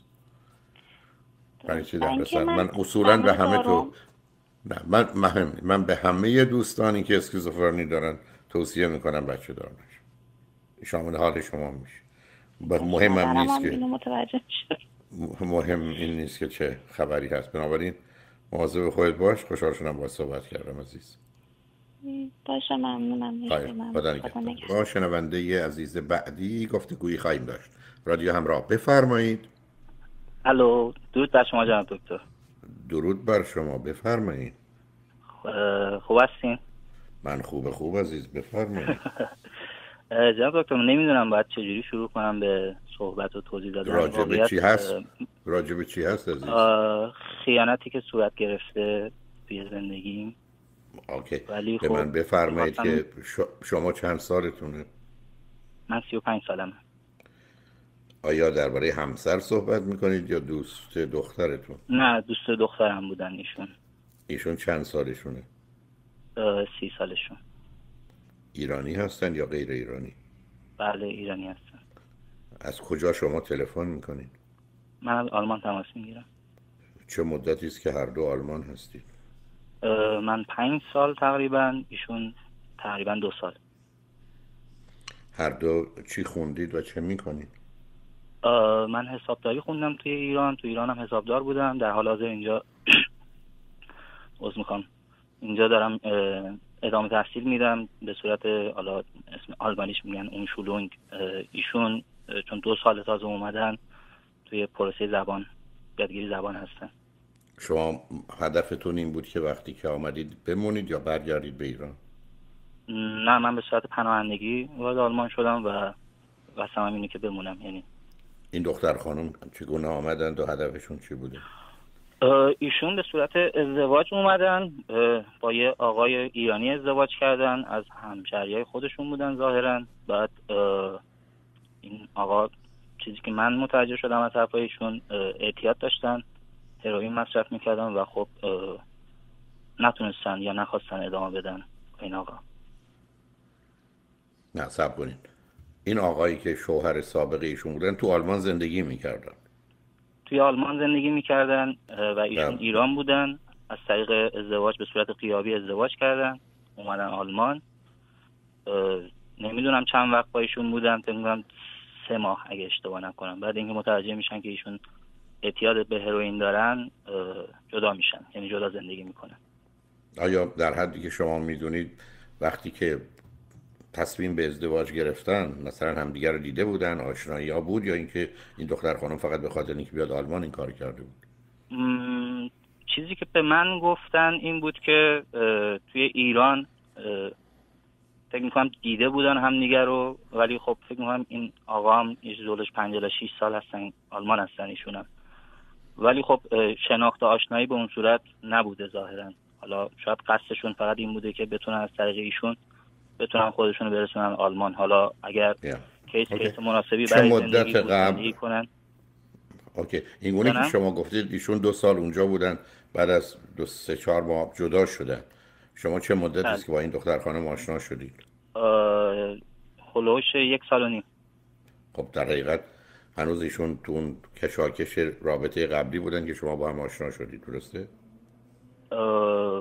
برای چه در رسد؟ من اصولا به همه تو نه من مهم من به همه دوستانی که اسکیزوفرنی دارن توصیه میکنم بچه دار نشه. شامل حال شما میشه. مهم هم نیست که مهم این نیست که چه خبری هست. بنابراین مواظب خودت باش. خوشحال شدم با صحبت کردم عزیز. باشه ممنونم. با شنونده عزیز بعدی گفتگویی خواهیم داشت. رادیو همراه، بفرمایید. الو، درود بر شما جناب دکتر. درود بر شما، بفرمایید. خوب هستین؟ من خوب خوب عزیز، بفرمایید. جناب دکتر نمیدونم باید چجوری شروع کنم به صحبت و توضیح دادن. راجع به چی هست؟ راجع به چی هست عزیز؟ خیانتی که صورت گرفته توی زندگیم. اوکی. ولی به خب من بفرمایید که شما چند سالتونه؟ من سی و پنج سالمه. آیا درباره همسر صحبت میکنید یا دوست دخترتون؟ نه، دوست دخترم بودن ایشون. ایشون چند سالشونه؟ سی سالشون. ایرانی هستن یا غیر ایرانی؟ بله ایرانی هستن. از کجا شما تلفن میکنید؟ من از آلمان تماس میگیرم. چه مدتی است که هر دو آلمان هستید؟ من پنج سال تقریبا، ایشون تقریبا دو سال. هر دو چی خوندید و چه میکنید؟ من حسابداری خوندم توی ایران، توی ایران هم حسابدار بودم. در حال حاضر اینجا عذر میخوام اینجا دارم ادامه تحصیل میدم به صورت، حالا اسم آلمانیش میگن اون شولونگ. ایشون چون دو سال تازه اومدن توی پروسه زبان یادگیری زبان هستن. شما هدفتون این بود که وقتی که آمدید بمونید یا برگردید به ایران؟ نه، من به صورت پناهندگی وارد آلمان شدم و قصدم اینه که بمونم. یعنی این دختر خانم چگونه آمدند و هدفشون چی بوده؟ ایشون به صورت ازدواج اومدن، با یه آقای ایرانی ازدواج کردن، از همشهریای خودشون بودن ظاهرا. بعد این آقا، چیزی که من متوجه شدم از حرفای ایشون، اعتیاد داشتن، هروئین مصرف میکردن و خب نتونستن یا نخواستن ادامه بدن این آقا. نه صبر کنید، این آقایی که شوهر سابق ایشون بودن تو آلمان زندگی میکردن؟ توی آلمان زندگی میکردن و ایشون ده. ایران بودن، از طریق ازدواج به صورت غیابی ازدواج کردن، اومدن آلمان. نمیدونم چند وقت با ایشون بودن، فکر می‌کنم سه ماه اگه اشتباه نکنم. بعد اینکه متوجه میشن که ایشون اعتیاد به هروئین دارن، جدا میشن، یعنی جدا زندگی میکنن. آیا در حدی که شما میدونید وقتی که تصمیم به ازدواج گرفتن مثلا همدیگر رو دیده بودن، آشنایی ها بود، یا اینکه این دختر خانم فقط به خاطر اینکه بیاد آلمان این کار کرده بود؟ م... چیزی که به من گفتن این بود که توی ایران فکر میکنم دیده بودن همدیگر رو، ولی خب فکر میکنم این آقا هم دولش پنجاه و شش سال هستن، آلمان هستن ایشون هم، ولی خب شناخت و آشنایی به اون صورت نبوده ظاهرا. حالا شاید قصدشون فقط این بوده که بتونن از طریق ایشون بتونن خودشون رو برسونن آلمان. حالا اگر yeah. کیس okay. کیس مناسبی برای زندگی, قبل... زندگی کنن. اوکی، این گونه که شما گفتید ایشون دو سال اونجا بودن، بعد از دو سه چهار ماه جدا شدن. شما چه مدتی است که با این دختر خانم آشنا شدید؟ هلوش یک سال و نیم. خب در حقیقت هنوز ایشون تو اون کشاکش رابطه قبلی بودن که شما با هم آشنا شدید، درسته؟ اه...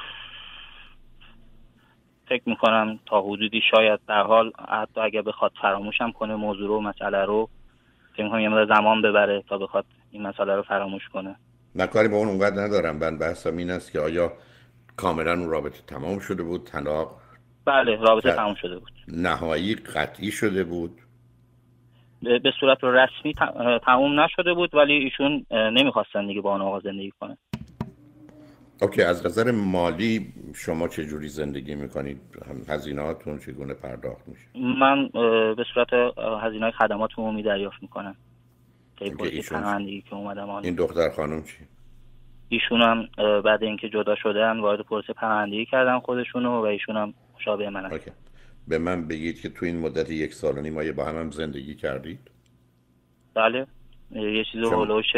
فکر میکنم تا حدودی شاید در حال، حتی اگه بخواد فراموشم کنه موضوع رو، مسئله رو، فکر میکنم یه مدت زمان ببره تا بخواد این مسئله رو فراموش کنه. نه کاری با اون اونقدر ندارم. من بحثم این است که آیا کاملا اون رابطه تمام شده بود؟ طلاق؟ بله رابطه تمام شده بود. نهایی قطعی شده بود؟ به صورت رسمی تمام نشده بود، ولی ایشون نمیخواستن دیگه با اون آقا زندگی کنه. اوکی، از نظر مالی شما چه جوری زندگی میکنید؟ هزینه‌هاتون چگونه پرداخت میشه؟ من به صورت هزینه‌های خدمات عمومی دریافت میکنم. طی پناهندگی که اومدم آن. این دختر خانم چی؟ ایشون هم بعد اینکه جدا شدن وارد پروسه پناهندگی کردن خودشونو و ایشون هم مشابه من هست. اوکی. به من بگید که تو این مدت یک سال و نیم آیا با هم هم زندگی کردید؟ بله، یه چیزی هولوش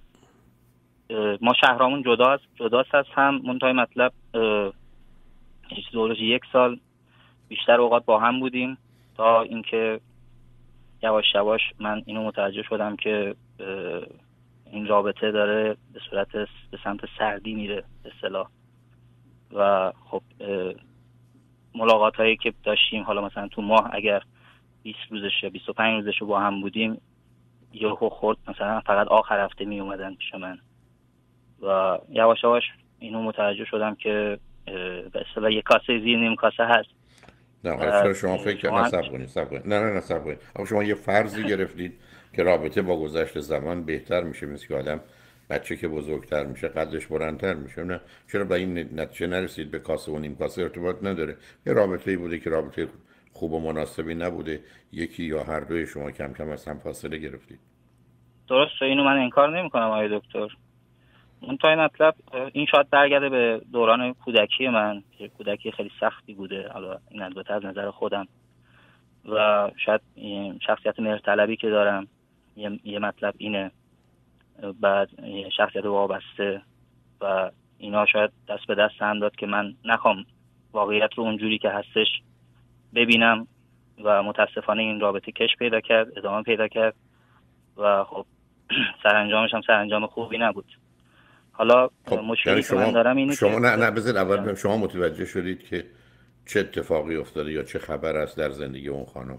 ما شهرامون جدا است، جداست از هم، منتهای مطلب یه چیزی هولوش یک سال بیشتر اوقات با هم بودیم تا اینکه یواش یواش من اینو متوجه شدم که این رابطه داره به صورت به سمت سردی میره به اصطلاح. و خب ملاقات هایی که داشتیم، حالا مثلا تو ماه اگر بیست روزش یا بیست و پنج روزش با هم بودیم، یهو خورد مثلا فقط آخر هفته می اومدن پیش من و یواش یواش اینو متوجه شدم که به اصطلاح یک کاسه زیر نیم کاسه هست. نه اصلا شما فکر نه صبر کنید صبر کنید نه نه نه صبر کنید. آخه شما یه فرضی گرفتید که رابطه با گذشت زمان بهتر میشه، مثل که آدم بچه که بزرگتر میشه قدش بلندتر میشه. نه چرا به این نتیجه نرسید؟ به کاسه و نیم کاسه ارتباط نداره. یه رابطه‌ای بوده که رابطه خوب و مناسبی نبوده، یکی یا هر دوی شما کم کم از هم فاصله گرفتید. درسته، اینو من انکار نمی‌کنم آقای دکتر. منتهای مطلب این شاید برگرده به دوران کودکی من که کودکی خیلی سختی بوده، حالا این البته از نظر خودم، و شاید شخصیت مهرطلبی که دارم یه, یه مطلب اینه. بعد شخصیت وابسته و اینا شاید دست به دست هم داد که من نخوام واقعیت رو اونجوری که هستش ببینم و متاسفانه این رابطه کش پیدا کرد، ادامه پیدا کرد و خب سرانجامش هم سرانجام خوبی نبود. حالا خب مشکلی شما، که من دارم اینه شما که نه نه بذار اول شما متوجه شدید که چه اتفاقی افتاده یا چه خبر است در زندگی اون خانم؟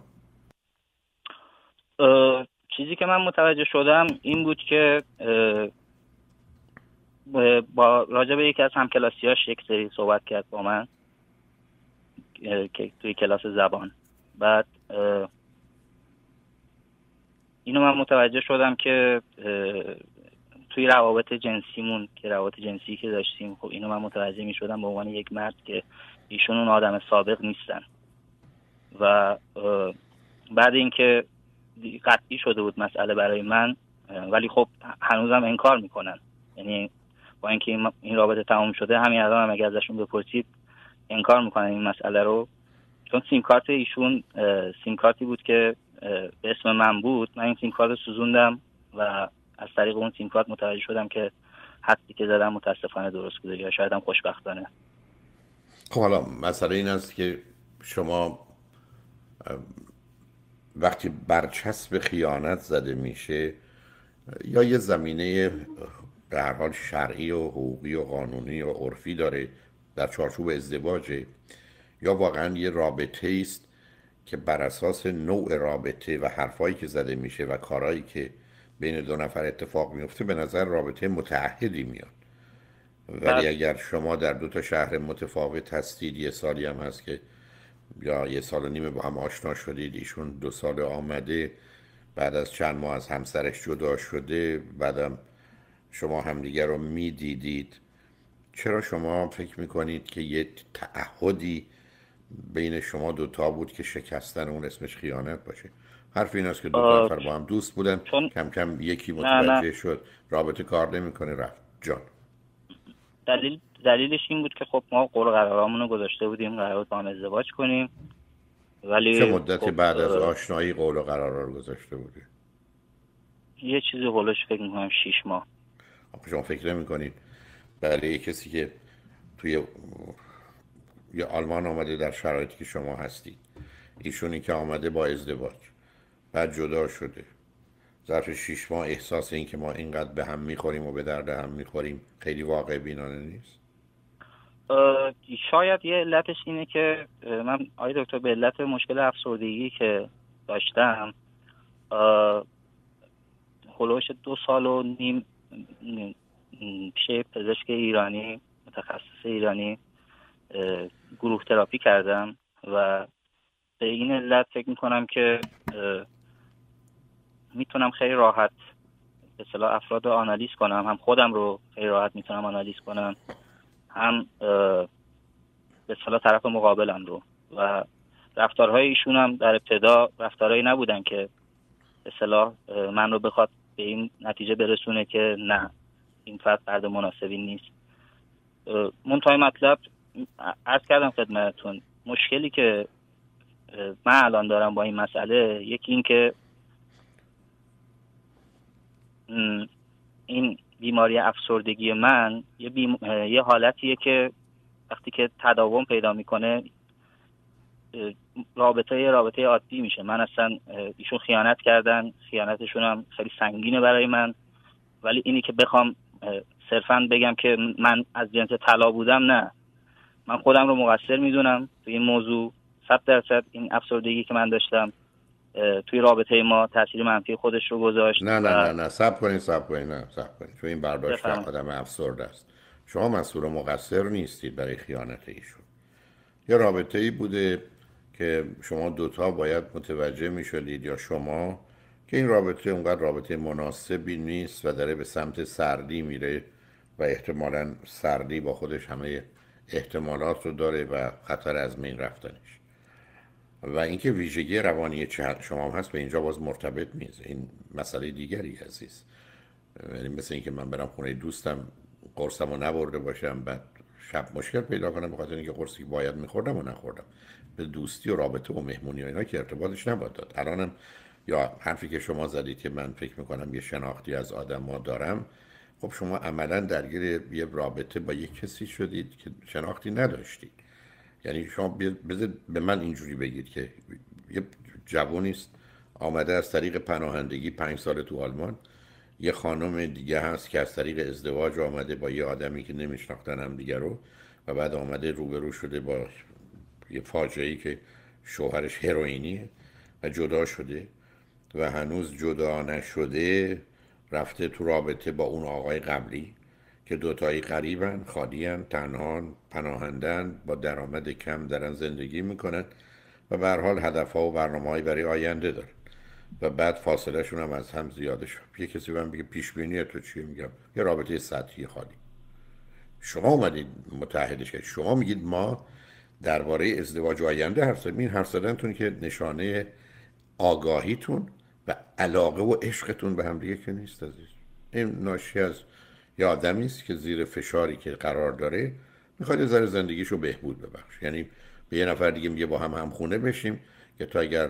چیزی که من متوجه شدم این بود که با راجع به یکی از همکلاسیاش یک سری صحبت کرد با من که توی کلاس زبان. بعد اینو من متوجه شدم که توی روابط جنسیمون که روابط جنسی که داشتیم، خب اینو من متوجه می شدم به عنوان یک مرد که ایشون اون آدم سابق نیستن و بعد اینکه قطعی شده بود مسئله برای من، ولی خب هنوزم انکار میکنن. یعنی با اینکه این رابطه تمام شده، همین الان هم اگه ازشون بپرسید انکار میکنن این مسئله رو، چون سیم کارت ایشون سیم کارتی بود که به اسم من بود. من این سیم کارت رو سوزوندم و از طریق اون سیم کارت متوجه شدم که حدی که زدم متاسفانه درست بوده یا شاید هم خوشبختانه. خب حالا مسئله این است که شما وقتی برچسب خیانت زده میشه یا یه زمینه در هر حال شرعی و حقوقی و قانونی و عرفی داره در چارچوب ازدواجه، یا واقعا یه رابطه است که بر اساس نوع رابطه و حرفایی که زده میشه و کارهایی که بین دو نفر اتفاق میفته به نظر رابطه متعهدی میاد. ولی اگر شما در دو تا شهر متفاوت هستید، یه سالی هم هست که یا یه سال و نیمه با هم آشنا شدید، ایشون دو سال آمده، بعد از چند ماه از همسرش جدا شده، بعدم شما همدیگر رو میدیدید، چرا شما فکر میکنید که یه تعهدی بین شما دوتا بود که شکستن اون اسمش خیانت باشه؟ حرف این است که دو تا نفر با هم دوست بودن، چون... کم کم یکی متوجه شد رابطه کار نمیکنه رفت. جان دلیل دلیلش این بود که خب ما قول و قرارامون رو گذاشته بودیم، قرار بود با هم ازدواج کنیم. ولی چه مدتی خب بعد از آشنایی قول و قرارا رو گذاشته بودی؟ یه چیزی هولوش فکر میکنم شیش ماه. شما فکر نمی‌کنید برای کسی که توی یا آلمان آمده در شرایطی که شما هستید، ایشونی که آمده با ازدواج بعد جدا شده، ظرف شیش ماه احساس این که ما اینقدر به هم میخوریم و به درد هم میخوریم خیلی واقع بینانه نیست؟ شاید یه علتش اینه که من آقای دکتر به علت مشکل افسردگی که داشتم هلوش دو سال و نیم پیش پزشک ایرانی متخصص ایرانی گروه تراپی کردم و به این علت فکر میکنم که میتونم خیلی راحت به اصطلاح افراد رو آنالیز کنم، هم خودم رو خیلی راحت میتونم آنالیز کنم، هم به اصطلاح طرف مقابلم رو. و رفتارهای ایشون هم در ابتدا رفتارهایی نبودن که به اصطلاح من رو بخواد به این نتیجه برسونه که نه این فرد فرد مناسبی نیست. منتهای مطلب عرض کردم خدمتتون، مشکلی که من الان دارم با این مسئله، یکی این که این بیماری افسردگی من یه, بیم... یه حالتیه که وقتی که تداوم پیدا میکنه رابطه رابطه عادی میشه. من اصلا ایشون خیانت کردن، خیانتشون هم خیلی سنگینه برای من، ولی اینی که بخوام صرفاً بگم که من از جنس طلا بودم، نه، من خودم رو مقصر میدونم توی این موضوع. صد درصد این افسردگی که من داشتم توی رابطه ما تاثیر منفی خودش رو گذاشت. نه نه نه نه صبر کنید صبر کنید نه صبر کنید چون این برداشت آدم افسرده است. شما مسئول و مقصر نیستید برای خیانت ایشون. یه رابطه‌ای بوده که شما دوتا باید متوجه می‌شدید، یا شما، که این رابطه اونقدر رابطه مناسبی نیست و داره به سمت سردی میره و احتمالاً سردی با خودش همه احتمالات رو داره و خطر از بین رفتنش. و اینکه ویژگی روانی چه شما هم هست به اینجا باز مرتبط نیست، این مسئله دیگری عزیز. یعنی مثل اینکه من برم خونه دوستم قرصمو نبرده باشم بعد شب مشکل پیدا کنم به خاطر اینکه قرصی باید میخوردم و نخوردم. به دوستی و رابطه و مهمونی و اینا که ارتباطش نباید داد. الانم یا حرفی که شما زدید که من فکر میکنم یه شناختی از آدم ها دارم، خب شما عملا درگیر یه رابطه با یک کسی شدید که شناختی نداشتید. یعنی شما بذارید به من اینجوری بگید که یه جوونی است آمده از طریق پناهندگی پنج سال تو آلمان، یه خانم دیگه هست که از طریق ازدواج آمده با یه آدمی که نمیشناختن هم دیگه رو، و بعد آمده روبرو شده با یه فاجعه‌ای که شوهرش هروئینیه و جدا شده و هنوز جدا نشده رفته تو رابطه با اون آقای قبلی که دوتایی غریبن، خالیان، تنهان، پناهندن، با درآمد کم دارن زندگی میکنن و به هر حال هدفها و برنامه‌هایی برای آینده دارن و بعد فاصله شون هم از هم زیاده شد. یه کسی بهم بگه پیش بینی تو چیه؟ میگم یه رابطه سطحی خالی. شما اومدید متحدش کردید، شما میگید ما درباره ازدواج و آینده حرف زدیم. این حرف زدنتون که نشانه آگاهیتون و علاقه و عشقتون به هم دیگه که نیست عزیز. این ناشی از یه آدمی است که زیر فشاری که قرار داره میخواد یه ذره زندگیشو بهبود ببخش. یعنی به یه نفر دیگه میگه با هم همخونه بشیم که تا اگر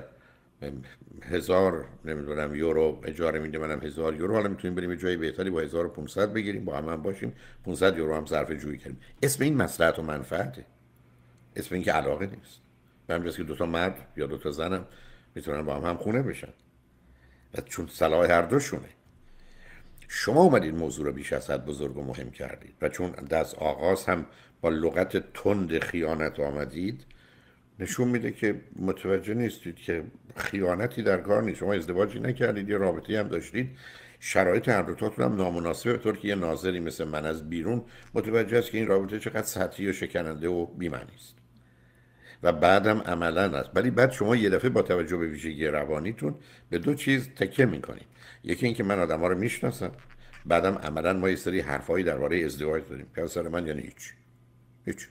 هزار نمیدونم یورو اجاره میده منم هزار یورو، حالا میتونیم بریم یه جای بهتری با هزار و پانصد بگیریم با هم هم باشیم، پانصد یورو هم صرف جویی کنیم. اسم این مصلحت و منفعته، اسم این که علاقه نیست. به همین جاست که دو تا مرد یا دو تا زنم میتونن با هم همخونه بشن و چون صلاح هر دوشونه. شما اومدید موضوع رو بیش از حد بزرگ و مهم کردید و چون دست آغاز هم با لغت تند خیانت آمدید، نشون میده که متوجه نیستید که خیانتی در کار نیست. شما ازدواجی نکردید، یه رابطه‌ای هم داشتید، شرایط هر دو تاتون هم نامناسبه، به طور که یه ناظری مثل من از بیرون متوجه است که این رابطه چقدر سطحی و شکننده و بی‌معنی است و بعدم عملاً است. ولی بعد شما یه دفعه با توجه به ویژگی روانیتون به دو چیز تکیه میکنید. یکی این که من آدم‌ها رو میشناسم، بعدم عملاً ما یه سری حرفایی درباره ازدواج داریم که اصلا من یعنی هیچ هیچ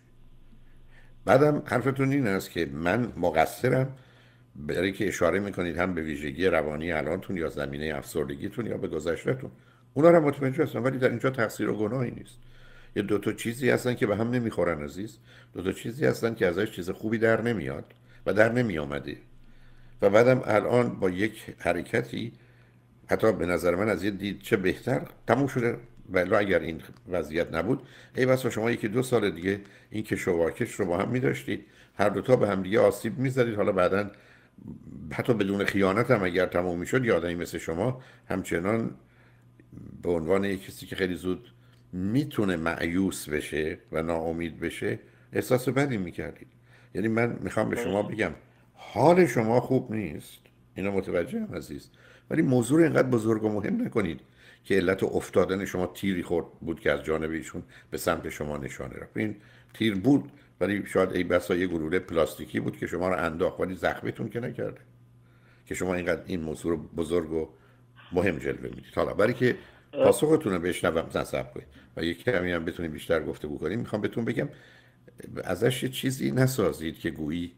بعدم حرفتون این است که من مقصرم، برای که اشاره میکنید هم به ویژگی روانی الانتون یا زمینه افسردگیتون یا به گذشتهتون. اونا رو متوجه هستم، ولی در اینجا تقصیر و گناهی نیست. یه دو تا چیزی هستن که به هم نمیخورن عزیز، دو تا چیزی هستن که ازش چیز خوبی در نمیاد و در نمیآمده و بعدم الان با یک حرکتی حتی به نظر من از یه دید چه بهتر تموم شده. ولی اگر این وضعیت نبود ای بسا شما یکی دو سال دیگه این کش و واکش رو با هم می‌داشتید، هر دو تا به هم دیگه آسیب می‌زدید. حالا بعداً حتی بدون خیانت هم اگر تموم می‌شد، یه آدمی مثل شما همچنان به عنوان یک کسی که خیلی زود میتونه مایوس بشه و ناامید بشه احساس بدی می‌کردید. یعنی من میخوام به شما بگم حال شما خوب نیست، اینا متوجهم عزیز، ولی موضوع رو اینقدر بزرگ و مهم نکنید که علت افتادن شما تیری خورد بود که از جانب ایشون به سمت شما نشانه رفت. این تیر بود ولی شاید ای بسا یه گلوله پلاستیکی بود که شما رو انداخت ولی زخمتون که نکرده، که شما اینقدر این موضوع رو بزرگ و مهم جلوه میدید. حالا برای که پاسختون رو بشنوم نصب کنید و یک کمی هم بتونیم بیشتر گفتگو کنیم، میخوام بهتون بگم ازش یه چیزی نسازید که گویی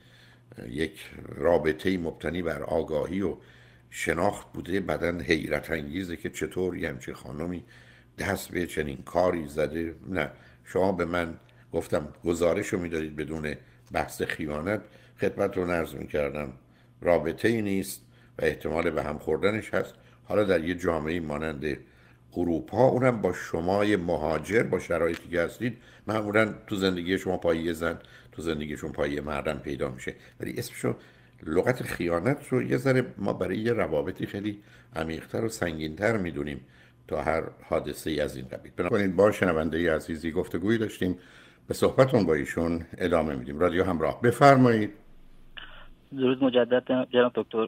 یک رابطه‌ای مبتنی بر آگاهی و شناخت بوده، بعدن حیرت انگیزه که چطور یه همچین خانمی دست به چنین کاری زده. نه، شما به من گفتم گزارش رو میدارید بدون بحث خیانت، خدمتتون عرض میکردم رابطه ای نیست و احتمال به هم خوردنش هست. حالا در یه جامعه مانند اروپا، اونم با شمای مهاجر با شرایطی که هستید، معمولا تو زندگی شما پایه زن، تو زندگیشون پایه مردم پیدا میشه، ولی اسمشو لغت خیانت رو یه ذره ما برای یه روابطی خیلی عمیق‌تر و سنگین‌تر میدونیم تا هر حادثه ای از این قبیل. بنابراین با شنونده عزیزی گفتگویی داشتیم، به صحبتون با ایشون ادامه میدیم. رادیو همراه، بفرمایید. درود مجدد جناب دکتر.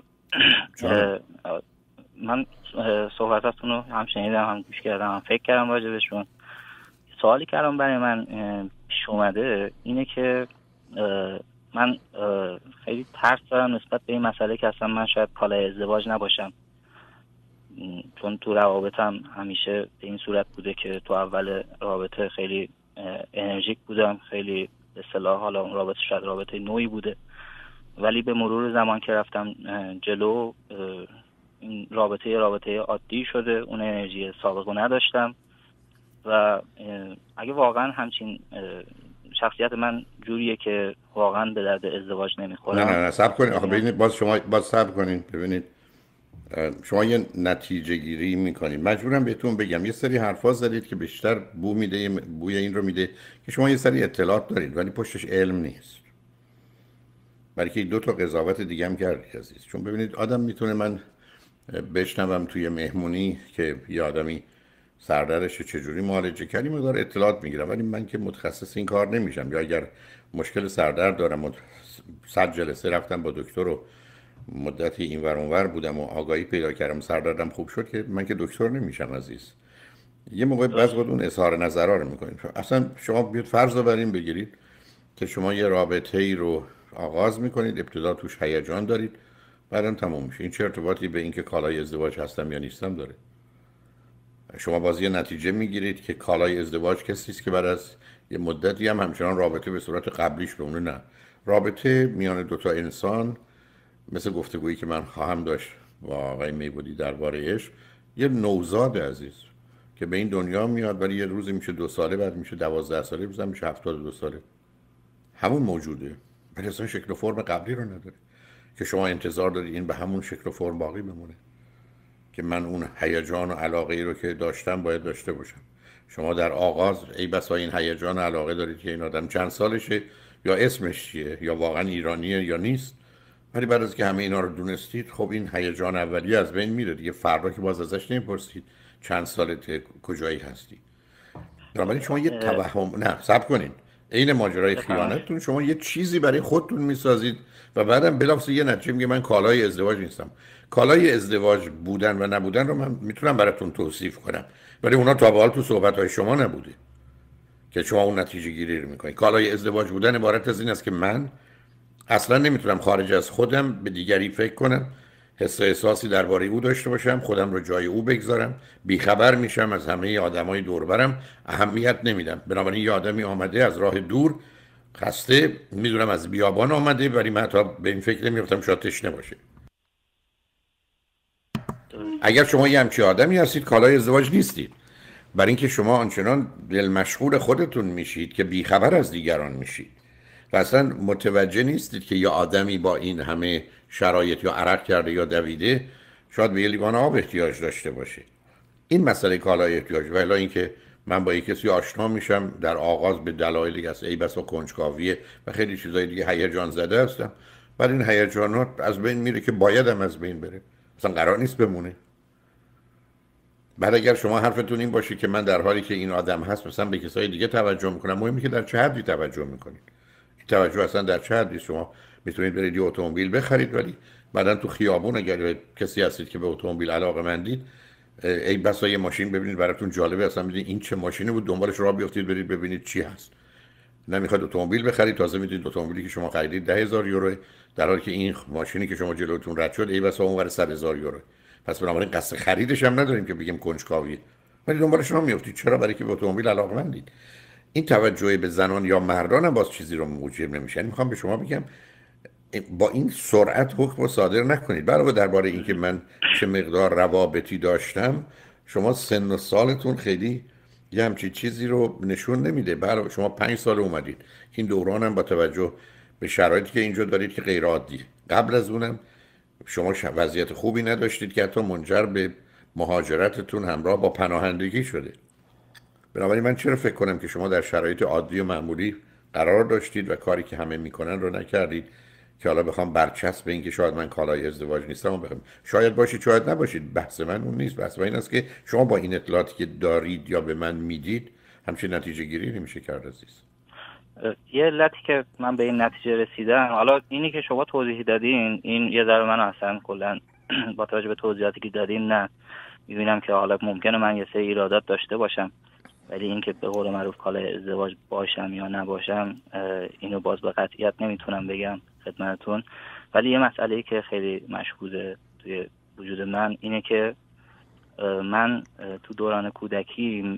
من صحبتاتون رو هم شنیدم، هم گوش کردم، هم فکر کردم راجبشون. سوالی که الان برای من پیش اومده اینه که من خیلی ترس دارم نسبت به این مسئله که اصلا من شاید کالای ازدواج نباشم، چون تو روابطم همیشه به این صورت بوده که تو اول رابطه خیلی انرژیک بودم، خیلی به اصطلاح حالا اون رابطه شاید رابطه نوعی بوده، ولی به مرور زمان که رفتم جلو این رابطه رابطه عادی شده، اون انرژی سابقه نداشتم و اگه واقعا همچین شخصیت من جوریه که واقعا به درد ازدواج نمیخورم. نه نه نه صبر کنید، آخه ببینید باز شما باز صبر کنید. ببینید شما یه نتیجه گیری میکنید. مجبورم بهتون بگم یه سری حرفا زدید که بیشتر بو میده، بوی این رو میده که شما یه سری اطلاعات دارید ولی پشتش علم نیست. بلکه دو تا قضاوت دیگه هم کردید عزیز. چون ببینید آدم میتونه، من بشنوم توی مهمونی که یه آدمی سردرش چجوری معالجه کردی مقدار اطلاعات میگیرم، ولی من که متخصص این کار نمیشم. یا اگر مشکل سردرد دارم و صد جلسه رفتم با دکتر و مدتی این ور اون ور بودم و آگاهی پیدا کردم سردردم خوب شد، که من که دکتر نمیشم عزیز. یه موقع بعضی وقت اون اظهار نظرها رو میکنید. اصلا شما بیاد فرض رو بر این بگیرید که شما یه رابطه ای رو آغاز میکنید، ابتدا توش هیجان دارید، بعدم تموم میشه. این چه ارتباطی به اینکه کالای ازدواج هستم یا نیستم داره؟ شما بازی نتیجه میگیرید که کالای ازدواج کسی است که بعد از یه مدتی هم همچنان رابطه به صورت قبلیش بمونه. نه، رابطه میان دو تا انسان مثل گفتگویی که من خواهم داشت با آقای میبودی درباره عشق، یه نوزاد عزیز که به این دنیا میاد ولی یه روزی میشه دو ساله، بعد میشه دوازده ساله، بعد میشه هفتاد و دو ساله. همون موجوده ولی اصلا شکل و فرم قبلی رو نداره که شما انتظار دارید این به همون شکل و فرم باقی بمونه، که من اون هیجان و علاقه ای رو که داشتم باید داشته باشم. شما در آغاز ای بسا این هیجان و علاقه دارید که این آدم چند سالشه یا اسمش چیه یا واقعا ایرانیه یا نیست، ولی بعد از که همه اینا رو دونستید خب این هیجان اولیه از بین میره دیگه. فردا که باز ازش نمیپرسید چند سالته، کجایی هستی. بنابراین شما یه توهم، نه صبر کنین، این ماجرای خیانتتون شما یه چیزی برای خودتون میسازید و بعدم بلافاصله یه نتیجه میگه من کالای ازدواج نیستم. کالای ازدواج بودن و نبودن رو من میتونم براتون توصیف کنم، ولی اونا تا به حال تو صحبت‌های شما نبوده که شما اون نتیجه گیری رو میکنید. کالای ازدواج بودن عبارت از این است که من اصلا نمیتونم خارج از خودم به دیگری فکر کنم، حس و احساسی درباره او داشته باشم، خودم رو جای او بگذارم، بیخبر میشم از همه آدمای دور برم، اهمیت نمیدم. بنابراین یه آدمی آمده از راه دور خسته، میدونم از بیابان آمده، ولی من حتی به این فکر نمیفتم شاید تشنه باشه. اگر شما یه همچی آدمی هستید کالای ازدواج نیستید، برای اینکه شما آنچنان دل مشغول خودتون میشید که بیخبر از دیگران میشید و اصلا متوجه نیستید که یه آدمی با این همه شرایط یا عرق کرده یا دویده شاید به یه لیوان آب احتیاج داشته باشه. این مسئله کالای احتیاج. و الا اینکه من با یک کسی آشنا میشم در آغاز به دلایلی از ای بس و کنجکاویه و خیلی چیزای دیگه هیجان زده هستم، بعد این هیجانات از بین میره که بایدم از بین بره، اصلا قرار نیست بمونه. بعد اگر شما حرفتون این باشه که من در حالی که این آدم هست مثلا به کسای دیگه توجه میکنم، مهمه که در چه حدی توجه میکنید. توجه اصلا در چه حدی؟ شما میتونید برید یه اتومبیل بخرید ولی بعدن تو خیابون اگر کسی هستید که به اتومبیل علاقه‌مندید، ای بسا یه ماشین ببینید براتون جالبه، اصلا میدونید این چه ماشینی بود، دنبالش راه بیافتید برید ببینید چی هست. نمیخواد اتومبیل بخرید، تازه میدونید اتومبیلی که شما خریدید ده هزار یورو، در حالی که این ماشینی که شما جلوتون رد شد ای بسا اونور صد هزار یورو. پس بنابراین قصد خریدش هم نداریم که بگیم کنجکاوی، ولی دنبالش شما میافتید. چرا؟ برای که به اتومبیل علاقه‌مندید. این توجه به زنان یا مردان هم باز چیزی رو موجب نمیشه. میخوام به شما بگم با این سرعت حکم رو صادر نکنید. علاوه درباره اینکه من چه مقدار روابطی داشتم، شما سن و سالتون خیلی یه همچین چیزی رو نشون نمیده. برای شما پنج سال اومدید، این دوران هم با توجه به شرایطی که اینجا دارید که غیر عادیه. قبل از اونم شما وضعیت خوبی نداشتید که حتی منجر به مهاجرتتون همراه با پناهندگی شده. بنابراین من چرا فکر کنم که شما در شرایط عادی و معمولی قرار داشتید و کاری که همه میکنن رو نکردید که حالا بخوام برچسب این که شاید من کالای ازدواج نیستم و بخوام شاید باشید شاید نباشید. بحث من اون نیست. بحث من این است که شما با این اطلاعاتی که دارید یا به من میدید همچین نتیجه گیری نمیشه کرد عزیز. یه علتی که من به این نتیجه رسیدم، حالا اینی که شما توضیح دادین این یه ذره من اصلا کلا با توجه به توضیحاتی که دادین نه میبینم که حالا ممکنه من یه سری ایرادات داشته باشم، ولی اینکه به قول معروف کالای ازدواج باشم یا نباشم اینو باز به قطعیت نمیتونم بگم خدمتتون. ولی یه مسئله‌ای که خیلی مشهوده توی وجود من اینه که من تو دوران کودکی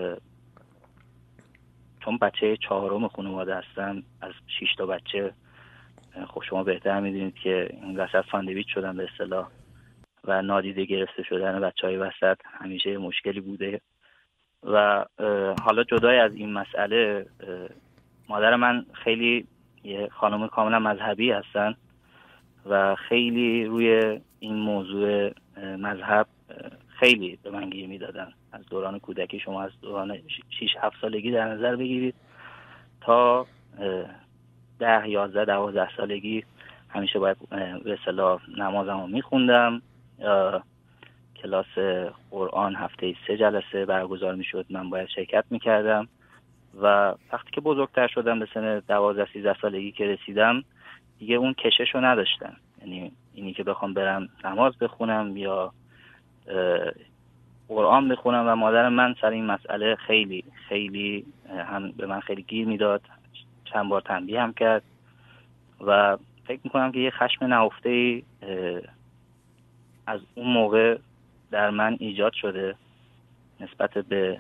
چون بچه چهارم خانواده هستم از شش تا بچه، خب شما بهتر میدونید که این وسط ساندویچ شدن به اصطلاح و نادیده گرفته شدن بچهای وسط همیشه مشکلی بوده. و حالا جدای از این مسئله، مادر من خیلی یه خانم کاملا مذهبی هستن و خیلی روی این موضوع مذهب خیلی به من گیر میدادن. از دوران کودکی، شما از دوران شش هفت سالگی در نظر بگیرید تا ده یازده دوازده سالگی همیشه باید به اصطلاح نمازمو میخوندم. کلاس قرآن هفته سه جلسه برگزار میشد، من باید شرکت میکردم. و وقتی که بزرگتر شدم به سن دوازده سیزده سالگی که رسیدم دیگه اون کششو نداشتم، یعنی اینی که بخوام برم نماز بخونم یا قرآن بخونم. و مادرم من سر این مسئله خیلی خیلی هم به من خیلی گیر میداد، چند بار تنبیه هم کرد و فکر میکنم که یه خشم نهفته‌ای از اون موقع در من ایجاد شده نسبت به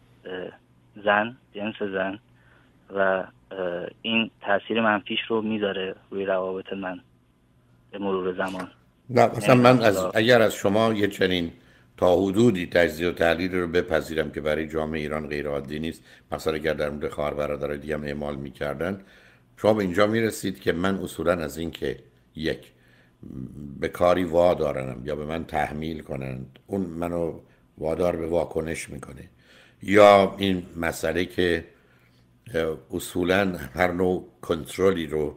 زن، جنس زن، و این تاثیر منفیش رو میذاره روی روابط من به مرور زمان. نه مثلا من از اگر از شما یه چنین تا حدودی تجزیه و تحلیل رو بپذیرم که برای جامعه ایران غیر عادی نیست، مثلا اگر در مورد خواهر برادرای دیگه هم اعمال میکردن، شما به اینجا میرسید که من اصولا از این که یک به کاری وادارنم یا به من تحمیل کنند اون منو وادار به واکنش میکنه، یا این مسئله که اصولا هر نوع کنترلی رو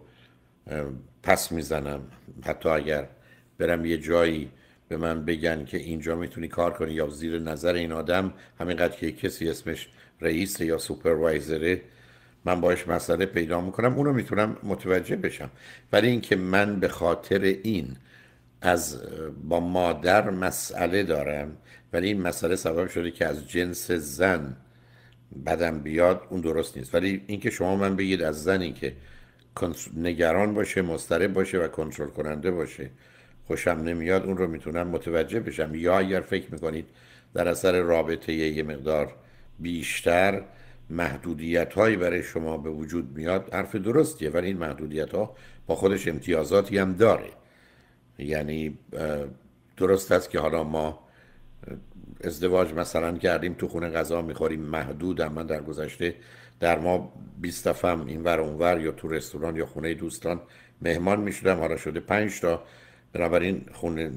پس میزنم، حتی اگر برم یه جایی به من بگن که اینجا میتونی کار کنی یا زیر نظر این آدم همینقدر که کسی اسمش رئیس یا سوپروایزره من باش مسئله پیدا میکنم، اونو میتونم متوجه بشم. ولی اینکه من به خاطر این از با مادر مسئله دارم ولی این مسئله سبب شده که از جنس زن بدم بیاد، اون درست نیست. ولی اینکه شما من بگید از زنی که نگران باشه، مضطرب باشه و کنترل کننده باشه خوشم نمیاد، اون رو میتونم متوجه بشم. یا اگر فکر میکنید در اثر رابطه یه مقدار بیشتر محدودیت هایی برای شما به وجود میاد، حرف درستیه، ولی این محدودیت ها با خودش امتیازاتی هم داره. یعنی درست است که حالا ما ازدواج مثلا کردیم، تو خونه غذا میخوریم محدودم، من در گذشته در ما بیست دفعه این ور اون ور یا تو رستوران یا خونه دوستان مهمان میشدم، حالا شده پنج تا، بنابراین خونه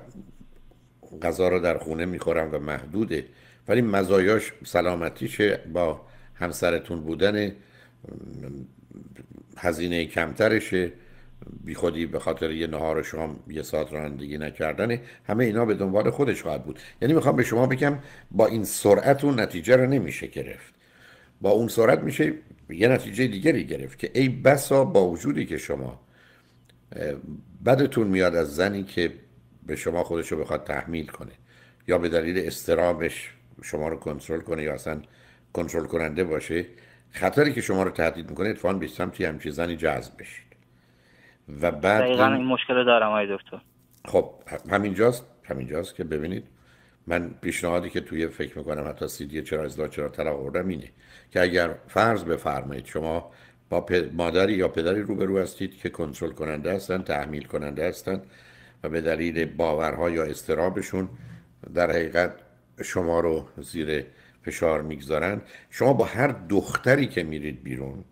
غذا رو در خونه میخورم و محدوده. ولی مزایاش سلامتیشه، با همسرتون بودن هزینه کمترشه، بی خودی به خاطر یه نهار شام یه ساعت رانندگی نکردنه، همه اینا به دنبال خودش خواهد بود. یعنی میخوام به شما بگم با این سرعت اون نتیجه رو نمیشه گرفت، با اون سرعت میشه یه نتیجه دیگری گرفت که ای بسا با وجودی که شما بدتون میاد از زنی که به شما خودش رو بخواد تحمیل کنه یا به دلیل اضطرابش شما رو کنترل کنه یا اصلا کنترل کننده باشه، خطری که شما رو تهدید میکنه اتفاقاً به سمت همچین زنی جذب بشید. و بعد دقیقاً این مشکل دارم آقای دکتر. خب همینجاست همینجاست که ببینید من پیشنهادی که توی فکر میکنم حتی سیدی چرا ازدواج چرا طلاق آوردم اینه که اگر فرض بفرمایید شما با مادری یا پدری روبرو هستید که کنترل کننده هستن، تحمیل کننده هستن و به دلیل باورها یا اضطرابشون در حقیقت شما رو زیر فشار میگذارن، شما با هر دختری که میرید بیرون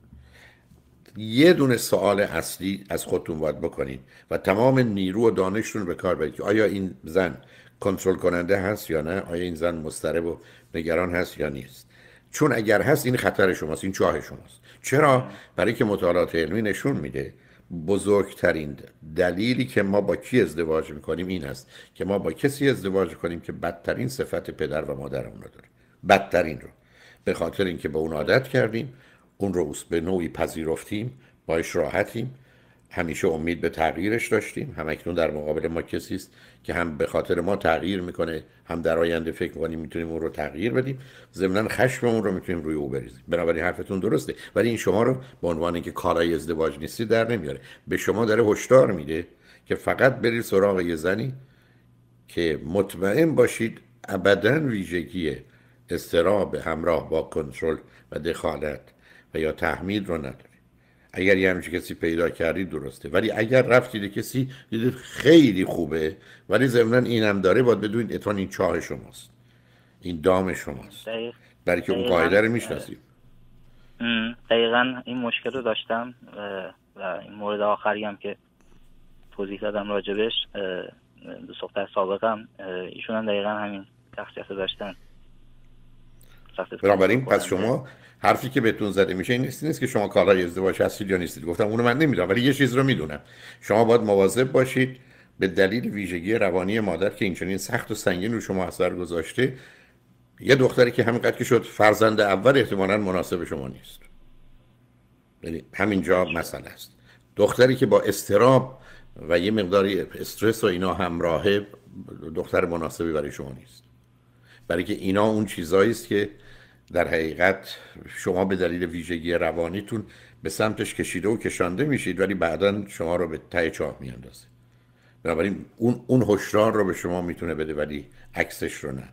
یه دونه سوال اصلی از خودتون باید بکنید و تمام نیرو و دانشتون به کار بگیرید که آیا این زن کنترل کننده هست یا نه، آیا این زن مضطرب و نگران هست یا نیست. چون اگر هست این خطر شماست، این چاه شماست. چرا؟ برای که مطالعات علمی نشون میده بزرگترین دلیلی که ما با کی ازدواج میکنیم این است که ما با کسی ازدواج کنیم که بدترین صفت پدر و مادرمون رو داره، بدترین رو، به خاطر اینکه با اون عادت کردیم، اون رو به نوعی پذیرفتیم، باش راحتیم، همیشه امید به تغییرش داشتیم. هم اکنون در مقابل ما کسی است که هم به خاطر ما تغییر میکنه، هم در آینده فکر میکنیم میتونیم اون رو تغییر بدیم، ضمناً خشممون رو میتونیم روی او بریزیم. بنابراین حرفتون درسته، ولی این شما رو به عنوان اینکه کالای ازدواج نیستی در نمیاره. به شما داره هشدار میده که فقط برید سراغ یه زنی که مطمئن باشید ابداً ویژگی اضطراب همراه با کنترل و دخالت و یا تحمیل رو نداره. اگر یه همچین کسی پیدا کردید درسته، ولی اگر رفتید کسی دیدید خیلی خوبه ولی ضمناً اینم داره، باید بدونید اتفاقاً این چاه شماست، این دام شماست، برای که اون قاعده رو میشناسید. دقیقاً این مشکل رو داشتم و این مورد آخری هم که توضیح دادم راجبش دو دختر سابقم ایشون هم دقیقا همین شخصیت داشتن. بنابراین پس شما حرفی که بهتون زده میشه این نیست, نیست که شما کالای ازدواج هستید یا نیستید. گفتم اونو من نمیدونم، ولی یه چیز رو میدونم، شما باید مواظب باشید به دلیل ویژگی روانی مادر که اینچنین سخت و سنگین رو شما اثر گذاشته، یه دختری که همینقدر که شد فرزند اول احتمالاً مناسب شما نیست. یعنی همینجا مسئله است. دختری که با اضطراب و یه مقداری استرس و اینا همراهه دختر مناسبی برای شما نیست، برای که اینا اون چیزایی است که در حقیقت شما به دلیل ویژگی روانیتون به سمتش کشیده و کشانده میشید، ولی بعداً شما رو به ته چاه میاندازه. بنابراین اون اون هشدار رو به شما میتونه بده ولی عکسش رو نه.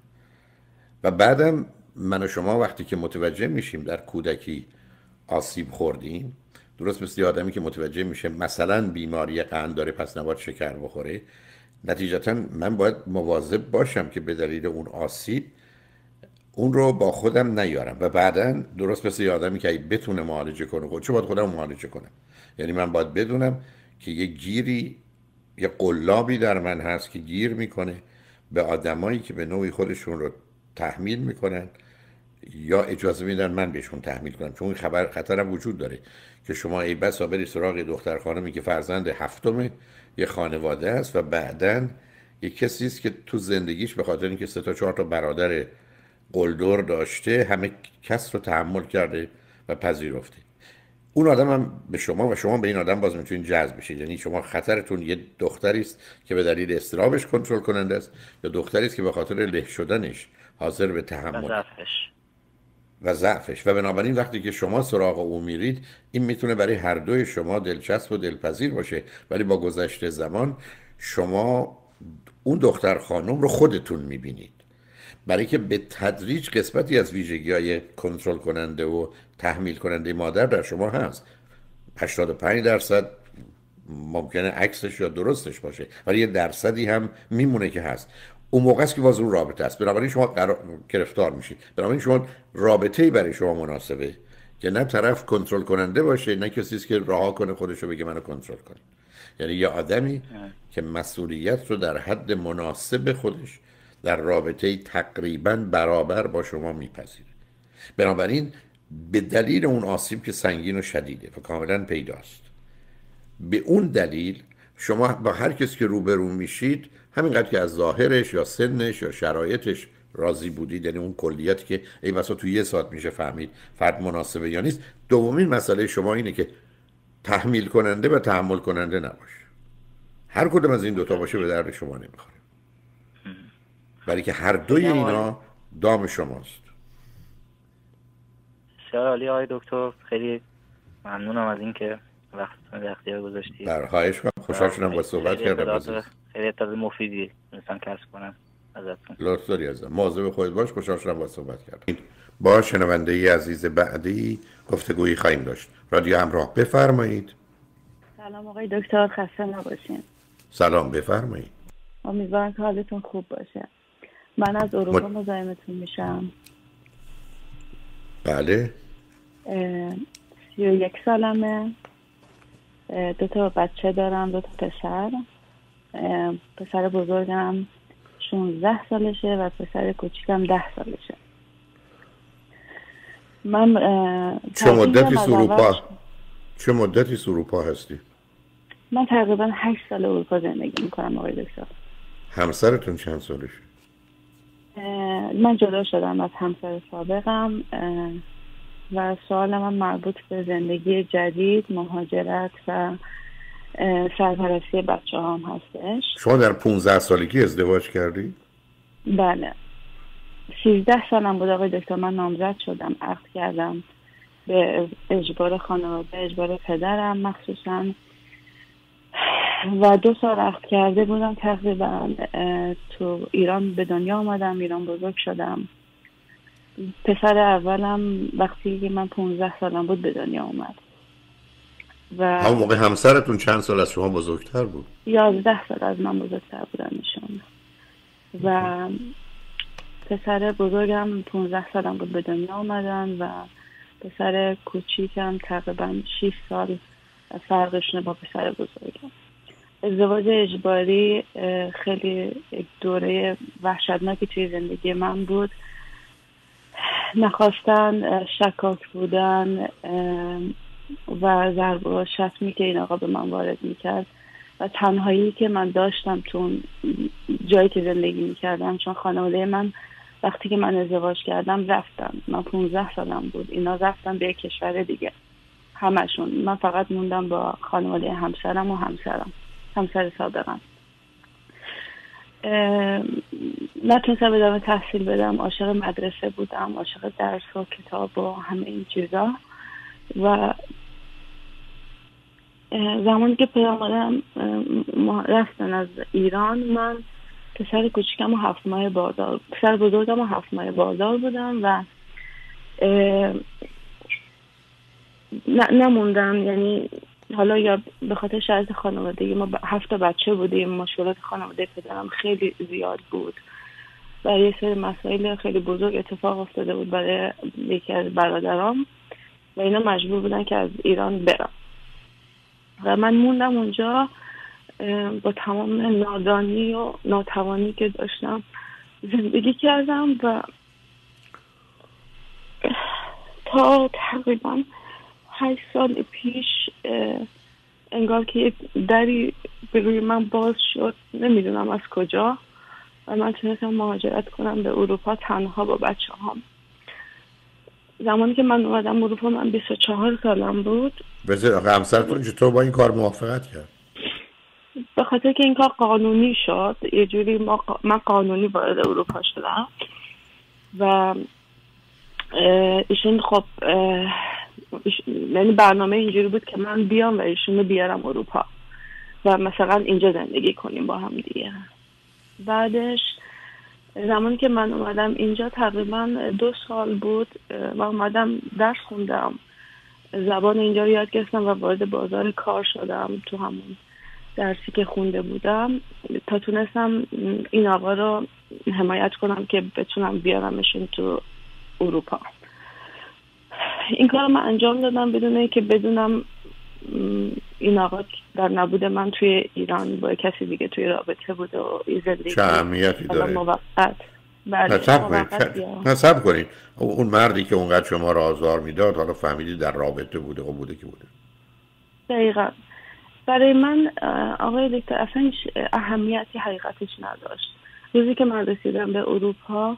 و بعدم من و شما وقتی که متوجه میشیم در کودکی آسیب خوردیم، درست مثل آدمی که متوجه میشه مثلا بیماری قند داره پس نباید شکر بخوره، نتیجتا من باید مواظب باشم که به دلیل اون آسیب اون رو با خودم نیارم و بعداً درست مثل آدمی که بتونه معالجه کنه خودشو باید خودم معالجه کنم. یعنی من باید بدونم که یه گیری، یه قلابی در من هست که گیر میکنه به آدمایی که به نوعی خودشون رو تحمیل میکنن یا اجازه میدن من بهشون تحمیل کنم. چون این خبر خطرم وجود داره که شما ای بسا بری سراغ دختر خانمی که فرزند هفتم یه خانواده است و بعداً یه کسی است که تو زندگیش به خاطر اینکه سه تا چهار تا برادر قلدر داشته همه کس رو تحمل کرده و پذیرفته. اون آدم هم به شما و شما به این آدم باز میتونید جذب بشید. یعنی شما خطرتون یه دختری است که به دلیل استرابش کنترل کننده است یا دختری است که به خاطر له شدنش حاضر به تحمل و ضعفش و ضعفش و بنابراین وقتی که شما سراغ او میرید این میتونه برای هر دوی شما دلچسب و دلپذیر باشه، ولی با گذشت زمان شما اون دختر خانم رو خودتون میبینید، برای که به تدریج قسمتی از ویژگی‌های کنترل کننده و تحمیل کننده مادر در شما هست. هشتاد و پنج درصد ممکنه عکسش یا درستش باشه، ولی یه درصدی هم میمونه که هست. اون موقع است که باز اون رابطه است. بنابراین شما قرار... گرفتار میشید. بنابراین شما رابطه‌ای برای شما مناسبه که نه طرف کنترل کننده باشه نه کسی است که رها کنه خودش رو بگه منو کنترل کنه. یعنی یه آدمی که مسئولیت رو در حد مناسب خودش در رابطه تقریباً برابر با شما میپذیره. بنابراین به دلیل اون آسیب که سنگین و شدیده و کاملاً پیداست، به اون دلیل شما با هر کسی که روبرو میشید همینقدر که از ظاهرش یا سنش یا شرایطش راضی بودید، یعنی اون کلیتی که ای واسه تو یه ساعت میشه فهمید فرد مناسبه یا نیست. دومین مسئله شما اینه که تحمیل کننده و تحمل کننده نباشه. هر کدوم از این دوتا باشه به درد شما نمیخوره، برای که هر دوی اینا دام شماست. بسیار عالی آقای دکتر، خیلی ممنونم از اینکه وقت در اختیار گذاشتید. در خواهش کنم، خوشحال شدم با صحبت کردم. خیلی اطلاعات مفیدی مثلا کسب کنم ازتون. لطف داری عزیزم، مواظب خودت باش. خوشحال شدم با صحبت کردم. با شنونده ای عزیز بعدی گفتگویی خواهیم داشت. رادیو همراه، بفرمایید. سلام آقای دکتر، خسته نباشین. سلام، بفرمایید. امیدوارم که حالتون خوب باشه. من از اروپا مد... مزاحمتون میشم. بله. سی و یک سالمه، دو تا بچه دارم، دو تا پسر. پسر بزرگم شانزده سالشه و پسر کوچیکم ده سالشه. من چه مدتی اروپا چه مدتی اروپا هستی؟ من تقریبا هشت سال اروپا زندگی میکنم آقای دکتر. همسرتون چند سالشه؟ من جدا شدم از همسر سابقم و سوال من مربوط به زندگی جدید، مهاجرت و سرپرستی بچه هم هستش. شما در پونزده سالگی ازدواج کردی؟ بله. سیزده سالم بود آقای دکتر من نامزد شدم، عقد کردم به اجبار خانواده، به اجبار پدرم مخصوصا، و دو سال عقد کرده بودم تقریبا. تو ایران به دنیا آمدم، ایران بزرگ شدم. پسر اولم وقتی که من پونزده سالم بود به دنیا اومد. و همون موقع همسرتون چند سال از شما بزرگتر بود؟ یازده سال از من بزرگتر بودن ایشون. و پسر بزرگم پونزده سالم بود به دنیا آمدن و پسر کوچیکم تقریبا شش سال فرقشونه با پسر بزرگم. ازدواج اجباری خیلی یک دوره وحشتناکی توی زندگی من بود. نخواستن، شکاک بودن و ضرب و شتمی که این آقا به من وارد میکرد و تنهایی که من داشتم تو جایی که زندگی میکردم، چون خانواده من وقتی که من ازدواج کردم رفتن، من پونزده سالم بود، اینا رفتن به یک کشور دیگه همشون. من فقط موندم با خانواده همسرم و همسرم همسر سابقم. نتونستم ادامه تحصیل بدم، عاشق مدرسه بودم، عاشق درس و کتاب و همه این چیزا. و زمانی که پیامدم رفتن از ایران، من پسر کوچیکم و هفت ماه باردار پسر بزرگم و هفت ماه باردار بودم و نموندم. یعنی حالا یا به خاطر شرایط خانوادگی، ما هفت بچه بودیم، مشکلات خانواده پدرم خیلی زیاد بود و یه سری مسائل خیلی بزرگ اتفاق افتاده بود برای یکی از برادرام و اینا مجبور بودن که از ایران برم و من موندم اونجا با تمام نادانی و ناتوانی که داشتم زندگی کردم و تا تقریبا هشت سال پیش انگار که یک دری به روی من باز شد، نمیدونم از کجا، و من تونستم مهاجرت کنم به اروپا تنها با بچه هم. زمانی که من اومدم اروپا من بیست و چهار سالم بود. بذار همسرتون چطور با این کار موافقت کرد؟ به خاطر که این کار قانونی شد، یه جوری ما من قانونی وارد اروپا شدم و ایشون خب یعنی برنامه اینجوری بود که من بیام و ایشون رو بیارم اروپا و مثلا اینجا زندگی کنیم با هم دیگه. بعدش زمانی که من اومدم اینجا تقریبا دو سال بود و اومدم درس خوندم، زبان اینجا رو یاد گرفتم و وارد بازار کار شدم تو همون درسی که خونده بودم تا تونستم این آقا رو حمایت کنم که بتونم بیارمشون تو اروپا. این کار من انجام دادم بدون اینکه بدونم این آقا در نبود من توی ایران با کسی دیگه توی رابطه بوده و زندگی چه اهمیتی داره؟ موقت. نصب کنید اون مردی که اونقدر شما را آزار میداد حالا فهمیدی در رابطه بوده و بوده که بوده. دقیقا برای من آقای دکتر اصلا اهمیتی حقیقتش نداشت. روزی که من رسیدم به اروپا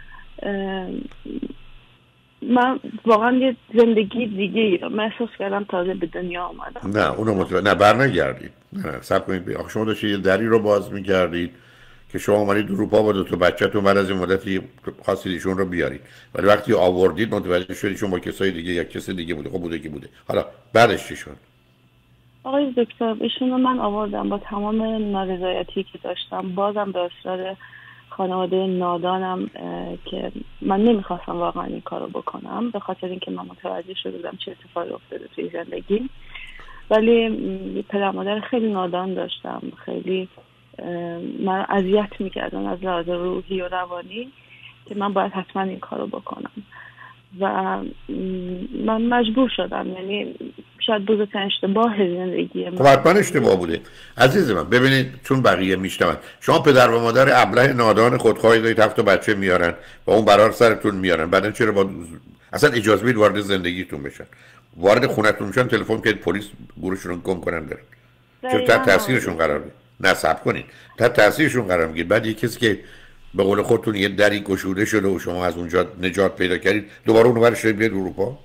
من واقعا یه زندگی دیگه رو محسوس کردم، تازه به دنیا آمدم. نه اونو متوجه نه بر نگردید، نه صبر کنید. آخه شما داشتید یه دری رو باز می‌کردید که شما اومدید اروپا با دو تا بچه‌تون بعد از این مدتی خواستید ایشون رو بیارید، ولی وقتی آوردید متوجه شدید چون با کسای دیگه یا کسی دیگه بوده. خب بوده که بوده. حالا بعدش چی شد؟ آقای دکتر ایشون رو من آوردم با تمام نارضایتی که داشتم، بازم به اصرار خانواده نادانم که من نمیخواستم واقعا این کارو بکنم به خاطر اینکه من متوجه شده بودم چه اتفاقی افتاده توی زندگی، ولی پدر مادر خیلی نادان داشتم، خیلی من اذیت میکردن از لحاظ روحی و روانی که من باید حتما این کارو بکنم و من مجبور شدم. یعنی شاید بزرگترین اشتباه زندگی من. خب حتما اشتباه بوده عزیز من. ببینید چون بقیه میشنون شما پدر و مادر ابله نادان خودخواهی دارید، هفت تا بچه میارن و اون برار سرتون میارن، بعدن چرا با اصلا اجازه بدید وارد زندگیتون بشن، وارد خونتون میشن، تلفن کنید پلیس گورشون رو گم کنن برن، چرا تحت تاثیرشون قرار بدید؟ نصب کنید تحت تاثیرشون قرار میگیرید. بعد یه کسی که به قول خودتون یه دری گشوده شده و شما از اونجا نجات پیدا کردید دوباره اون ورش بیاد اروپا.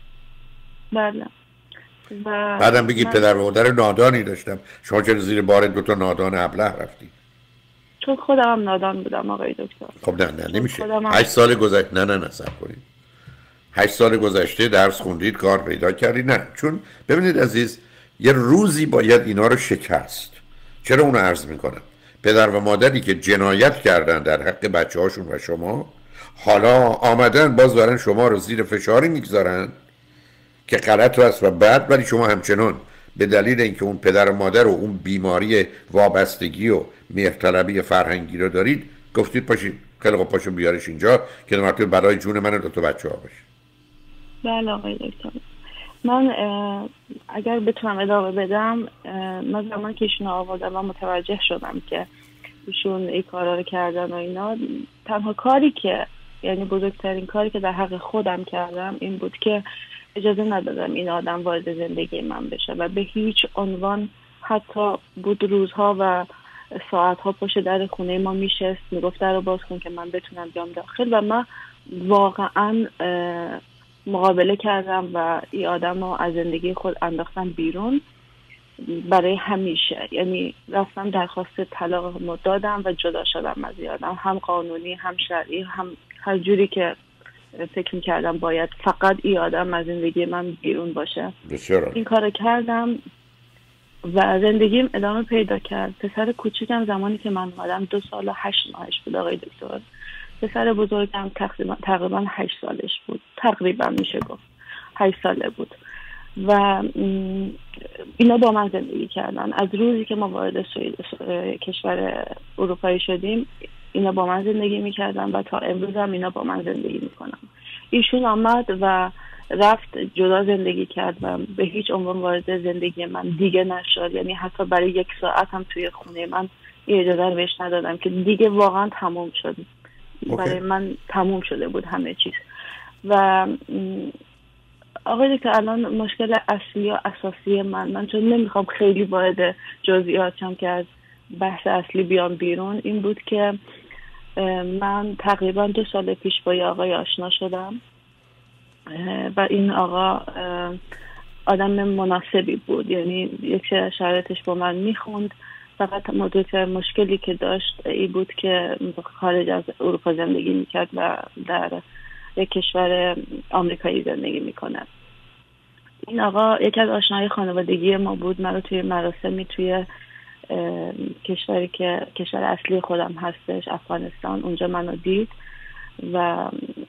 بله. و بعدم بگید من... پدر و مادر نادانی داشتم، شما چرا زیر بار دو تا نادان ابله رفتی؟ چون خودم هم نادان بودم آقای دکتر. خب نه نه نمیشه. هشت سال گذشته نه نه نه صبر کنید. هشت سال گذشته درس خوندید، کار پیدا کردید. نه چون ببینید عزیز یه روزی باید اینا رو شکست. چرا اونو عرض میکنم؟ پدر و مادری که جنایت کردن در حق بچه‌هاشون و شما حالا آمدن باز دارن شما رو زیر فشاری میگذارن که غلط است و بعد ولی شما همچنان به دلیل اینکه اون پدر و مادر و اون بیماری وابستگی و مهرطلبی فرهنگی رو دارید گفتید پاشید خیلی خوب پاشو بیارش اینجا که مرتبه برای جون من و دو تا بچه‌ها باشه. بله آقای دکتر. من اگر بتونم ادامه بدم، من زمان که ایشون آوردم من متوجه شدم که ایشون این کارا رو کردن و اینا. تنها کاری که یعنی بزرگترین کاری که در حق خودم کردم این بود که اجازه ندادم این آدم وارد زندگی من بشه و به هیچ عنوان، حتی بود روزها و ساعتها پشت در خونه ما میشست میگفت در رو باز کن که من بتونم بیام داخل و من واقعا مقابله کردم و این آدم رو از زندگی خود انداختم بیرون برای همیشه. یعنی رفتم درخواست طلاق دادم و جدا شدم از این آدم، هم قانونی هم شرعی، هم هر جوری که فکر میکردم باید فقط این آدم از زندگی من بیرون باشه. بسیار این کار کردم و زندگیم ادامه پیدا کرد. پسر کوچیکم زمانی که من اومدم دو سال و هشت ماهش بود آقای دکتر. پسر بزرگم تقریبا تقریبا هشت سالش بود، تقریبا میشه گفت هشت ساله بود و اینا با من زندگی کردن. از روزی که ما وارد کشور اروپایی شدیم اینا با من زندگی میکردن و تا امروز هم اینا با من زندگی میکنن. ایشون آمد و رفت جدا زندگی کرد و به هیچ عنوان وارد زندگی من دیگه نشد. یعنی حتی برای یک ساعت هم توی خونه من اجازه رو بهش ندادم که دیگه واقعا تموم شد. okay. برای من تموم شده بود همه چیز. و آقای دکتر الان مشکل اصلی و اساسی من من چون نمیخوام خیلی وارد جزئیات شم که از بحث اصلی بیام بیرون، این بود که من تقریبا دو سال پیش با یه آقای آشنا شدم و این آقا آدم مناسبی بود. یعنی یک شرایطش با من میخوند، فقط مدت مشکلی که داشت این بود که خارج از اروپا زندگی میکرد و در یک کشور آمریکایی زندگی میکنه. این آقا یکی از آشنای خانوادگی ما بود. من رو توی مراسمی توی کشوری که کشور اصلی خودم هستش، افغانستان، اونجا منو دید و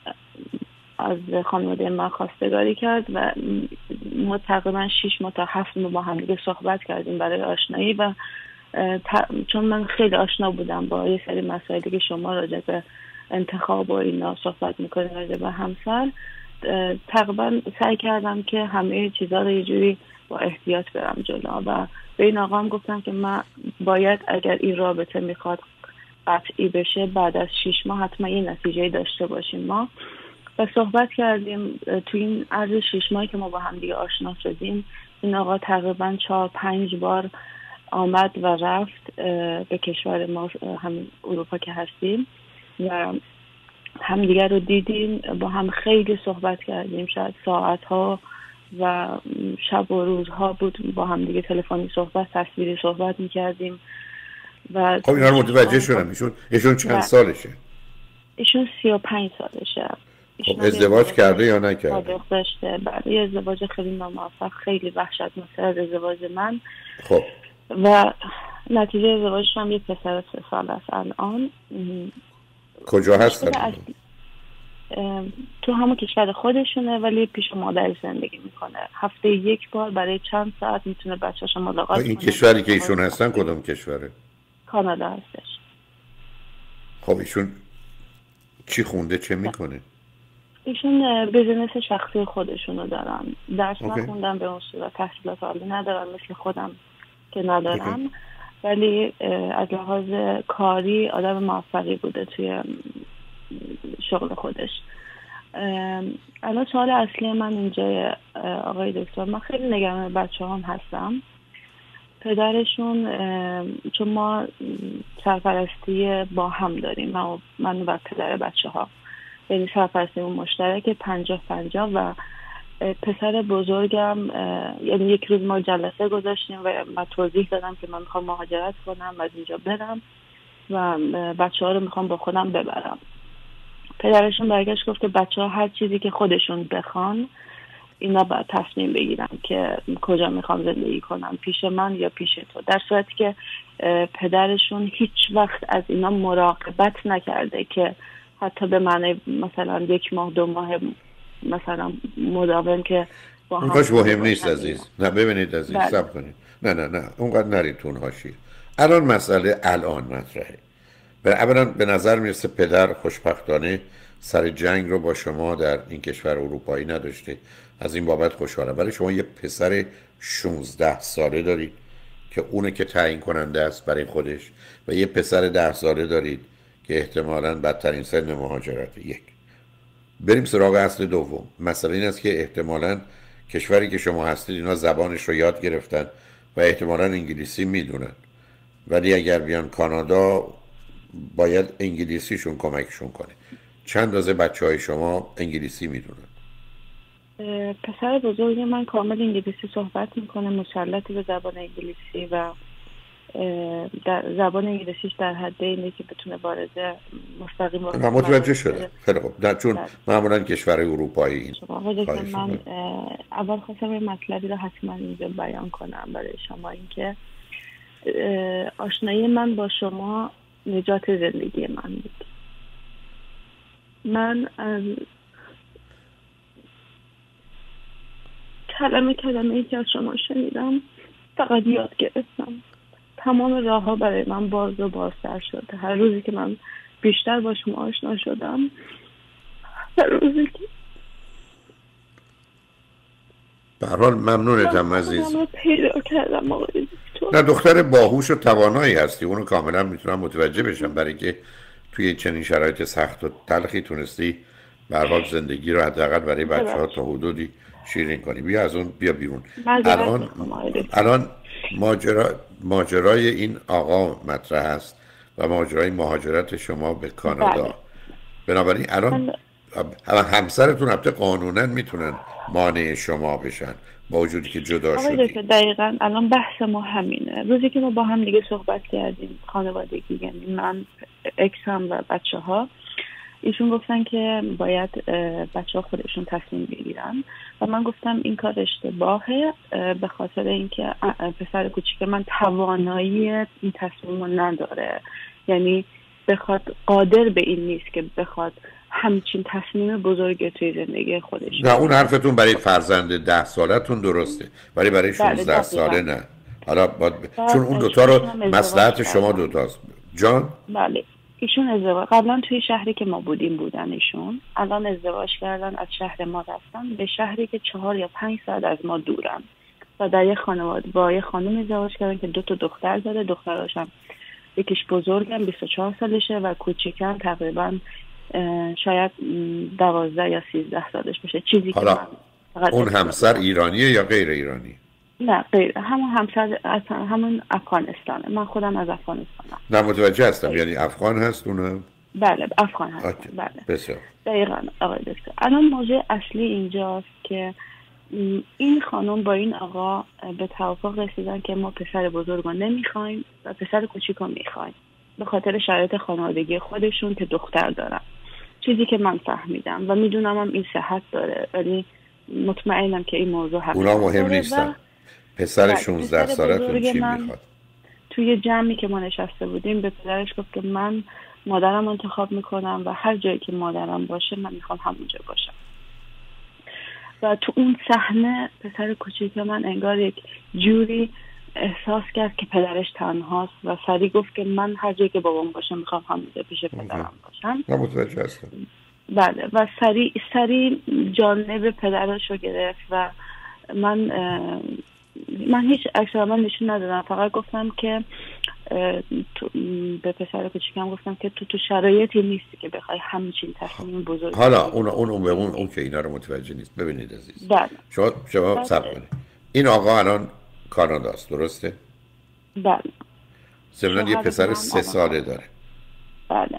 از خانواده من خواستگاری کرد و ما تقریبا شش ماه تا هفت ماه با هم دیگه صحبت کردیم برای آشنایی و چون من خیلی آشنا بودم با یه سری مسائلی که شما راجع به انتخاب و اینا صحبت میکنید راجع به همسر، تقریبا سعی کردم که همه چیزا رو یه جوری با احتیاط برم جلو و به این آقا هم گفتم که من باید اگر این رابطه میخواد قطعی بشه بعد از شش ماه حتما یه نتیجه داشته باشیم ما. و صحبت کردیم. تو این عرض شش ماهی که ما با هم دیگه آشنا شدیم این آقا تقریبا چهار پنج بار آمد و رفت به کشور ما، همین اروپا که هستیم و هم دیگر رو دیدیم، با هم خیلی صحبت کردیم، شاید ساعتها و شب و روزها بود با هم دیگه تلفنی صحبت، تصویری صحبت میکردیم. و خب اینا رو متوجه شدم. ایشون ایشون چند سالشه؟ ایشون سی و پنج سالشه. خب ازدواج کرده یا نکرده؟ داشته. برای ازدواج خیلی ناموفق، خیلی وحشتناک از ازدواج من. خب و نتیجه ازدواجش هم یه پسر سه سال است الان. کجا هستن؟ تو همون کشور خودشونه ولی پیش مادرش زندگی میکنه. هفته یک بار برای چند ساعت میتونه بچه‌شو ملاقات کنه. این کشوری که ایشون هستن کدوم کشوره؟ کانادا هستش. خب ایشون چی خونده، چه میکنه؟ ایشون بیزینس شخصی خودشونو دارن. درس نخوندن به اون صورت، تحصیلات عالی ندارن مثل خودم که ندارم، ولی از لحاظ کاری آدم موفقی بوده توی شغل خودش. الان سوال اصلی من اینجا آقای دکتر، من خیلی نگران بچه هم هستم. پدرشون، چون ما سرپرستی با هم داریم، من, من و پدر بچه ها، یعنی سرپرستیمون مشترک پنجاه پنجاه و پسر بزرگم، یعنی یک روز ما جلسه گذاشتیم و من توضیح دادم که من میخوام مهاجرت کنم از اینجا برم و بچه ها رو میخوام با خودم ببرم. پدرشون برگشت گفت که بچه ها هر چیزی که خودشون بخوان اینا باید تصمیم بگیرن که کجا میخوام زندگی کنم، پیش من یا پیش تو، در صورتی که پدرشون هیچ وقت از اینا مراقبت نکرده که حتی به معنی مثلا یک ماه دو ماه مثلا مداوم که با هم اونقدر مهم نیست عزیز. نه ببینید عزیز صبر کنید. نه نه نه اونقدر نرید تون هاشی. الان مسئله الان مطرحه. اولا به نظر میرسه پدر خوشبختانه سر جنگ رو با شما در این کشور اروپایی نداشته، از این بابت خوشحالم. ولی شما یه پسر شانزده ساله دارید که اونه که تعیین کننده است برای خودش و یه پسر ده ساله دارید که احتمالاً بدترین سن مهاجرته. یک، بریم سراغ اصل دوم. مسئله این است که احتمالاً کشوری که شما هستید اینا زبانش رو یاد گرفتن و احتمالاً انگلیسی میدونن، ولی اگر بیان کانادا باید انگلیسیشون کمکشون کنه. چند اندازه بچه های شما انگلیسی میدونن؟ پسر بزرگ من کامل انگلیسی صحبت میکنه، مسلط به زبان انگلیسی و در زبان انگلیسیش در حد اینه که بتونه وارد مستقیم من متوجه شده. خیلی خوب. در چون معمولا کشور اروپایی این من اول خواستم این مطلبی رو حتما اینجا بیان کنم برای شما، اینکه آشنایی من با شما نجات زندگی من بود. من از کلمه کلمه ای که از شما شنیدم فقط یاد گرفتم. تمام راه ها برای من باز و بازتر شده. هر روزی که من بیشتر با شما آشنا شدم، هر روزی که به هر حال ممنونتم عزیز. پیدا کردم آقای دکتر. نه دختر باهوش و توانایی هستی، اونو کاملا میتونم متوجه بشم، برای که توی چنین شرایط سخت و تلخی تونستی به هر حال زندگی رو حداقل برای بچه‌ها تا حدودی شیرین کنی. بیا از اون بیا بیرون. الان الان ماجرا ماجرای این آقا مطرح است و ماجرای مهاجرت شما به کانادا. بله. بنابراین الان الان همسرتون البته قانونا میتونن مانع شما بشن با وجودی که جدا شدید. دقیقاً الان بحث ما همینه. روزی که ما با هم دیگه صحبت کردیم خانوادگی، یعنی من، اکسم و بچه‌ها، ایشون گفتن که باید بچه ها خودشون تصمیم بگیرن و من گفتم این کار اشتباهه، به خاطر اینکه پسر کوچیک من توانایی این تصمیم رو نداره، یعنی بخواد قادر به این نیست که بخواد همچین تصمیم بزرگی توی زندگی خودش. نه اون حرفتون برای فرزند ده سالتون درسته، ولی برای شانزده ساله نه. حالا باید ب... چون اون دوتا رو مصلحت شما دوتاست. جان؟ بله ایشون ازدواج قبلا توی شهری که ما بودیم بودن، ایشون الان ازدواج کردن، از شهر ما رفتن به شهری که چهار یا پنج ساعت از ما دورن و در یه خانواده با یه خانم ازدواج کردن که دو تا دختر داره. دختراش هم یکیش بزرگم بیست و چهار سالشه و کوچیکم تقریبا شاید دوازده یا سیزده سالش باشه. چیزی حالا که اون همسر ایرانیه یا غیر ایرانی؟ نه غیر، همون همسر همون افغانستانه. من خودم از افغانستانم. نه متوجه هستم. یعنی افغان هست اونم؟ بله افغان هست. بله بسیار دقیقاً آقای دکتر. الان موضوع اصلی اینجاست که این خانم با این آقا به توافق رسیدن که ما پسر بزرگ رو نمیخوایم و پسر کوچیک رو میخوایم به خاطر شرایط خانوادگی خودشون که دختر دارن. چیزی که من فهمیدم و میدونم هم این صحت داره، ولی مطمئنم که این موضوع حقیقت اونا مهم نیستن. پسر شانزده سالتون چی میخواد؟ توی جمعی که ما نشسته بودیم به پدرش گفت که من مادرم انتخاب میکنم و هر جایی که مادرم باشه من میخوام همونجا باشم. و تو اون صحنه پسر کوچیک من انگار یک جوری احساس کرد که پدرش تنهاست و سریع گفت که من هر جایی که بابام باشه میخوام همونجا پیش پدرم باشم. من متوجه هستم. بله و سریع سریع جانب پدرش رو گرفت و من من هیچ عکس العمل نشون ندادم، فقط گفتم که تو به پسر کوچیکم گفتم که تو تو شرایطی نیستی که بخوای همچین تصمیم بزرگ. حالا اون اون اون به اون اون که اینا رو متوجه نیست. ببینید عزیز، بله. شما شما صبر کنید. این آقا الان کاناداست درسته؟ بله. ضمن یه پسر سه ساله داره. بله.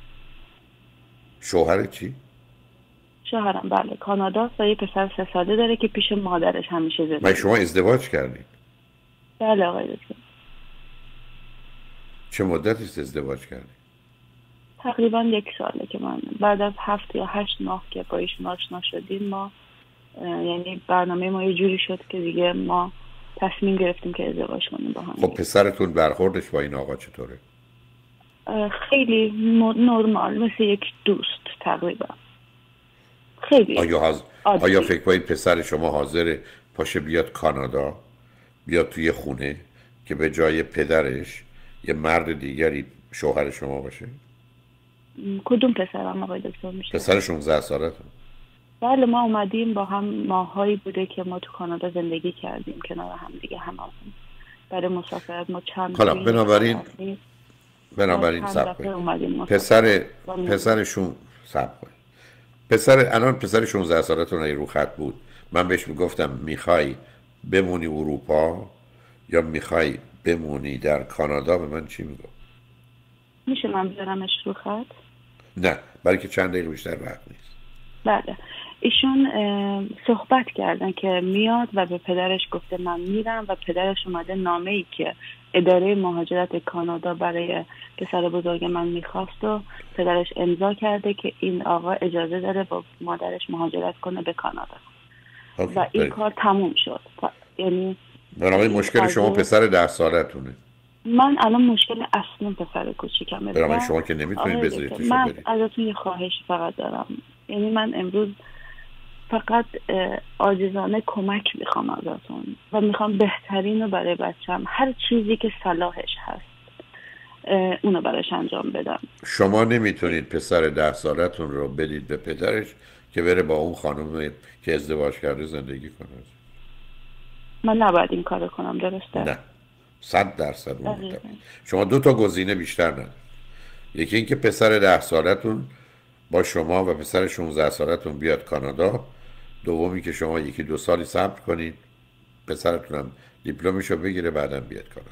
شوهر چی؟ شوهرم بله کاناداست و یه پسر سه ساله داره که پیش مادرش همیشه زندگی. من شما ازدواج کردید؟ بله آقای دکتر. چه مدتی ازدواج کردید؟ تقریبا یک ساله که من بعد از هفت یا هشت ماه که با ایشون آشنا شدیم ما یعنی برنامه ما یه جوری شد که دیگه ما تصمیم گرفتیم که ازدواج کنیم با هم. خب پسرتون برخوردش با این آقا چطوره؟ خیلی نرمال، مثل یک دوست تقریبا. خیلی آیا حاضر... آیا فکر کنید پسر شما حاضره پاشه بیاد کانادا، بیاد توی خونه که به جای پدرش یه مرد دیگری شوهر شما باشه؟ کدوم پسرم آقای دکتر میشه؟ پسر شانزده سالتون؟ بله ما اومدیم با هم ماهایی بوده که ما تو کانادا زندگی کردیم کنار هم دیگه هممون. برای مسافرت ما چند حالا بنابراین بنابراین صبر کنید. پسر پسرشون صبر کنید. پسر الان پسر شانزده سالتون رو خط بود. من بهش میگفتم میخوای بمونی اروپا یا میخوای بمونی در کانادا، به من چی میگفت؟ میشه من بذارمش رو خط؟ نه، برای که چند دقیقه بیشتر وقت نیست. بله ایشون صحبت کردن که میاد و به پدرش گفته من میرم و پدرش اومده نامه ای که اداره مهاجرت کانادا برای پسر بزرگ من میخواست و پدرش امضا کرده که این آقا اجازه داره با مادرش مهاجرت کنه به کانادا. اوکی. و این کار تموم شد. یعنی برای مشکل شما پسر ده سالتونه. من الان مشکل اصلا پسر کوچیکمه. برای شما که نمیتونید بذاریدش. من ازتون یه خواهش فقط دارم. یعنی من امروز فقط عاجزانه کمک میخوام ازتون و میخوام بهترین رو برای بچم، هر چیزی که صلاحش هست اونو براش انجام بدم. شما نمیتونید پسر ده سالتون رو بدید به پدرش که بره با اون خانم که ازدواج کرده زندگی کنه. من نباید این کارو کنم، درسته؟ نه، صد درصد. شما دو تا گزینه بیشتر ندارید. یکی این که پسر ده سالتون با شما و پسر شانزده سالتون بیاد کانادا. دومی که شما یکی دو سالی صبر کنید پسرتون هم دیپلمشو بگیره بعداً بیاد کانادا.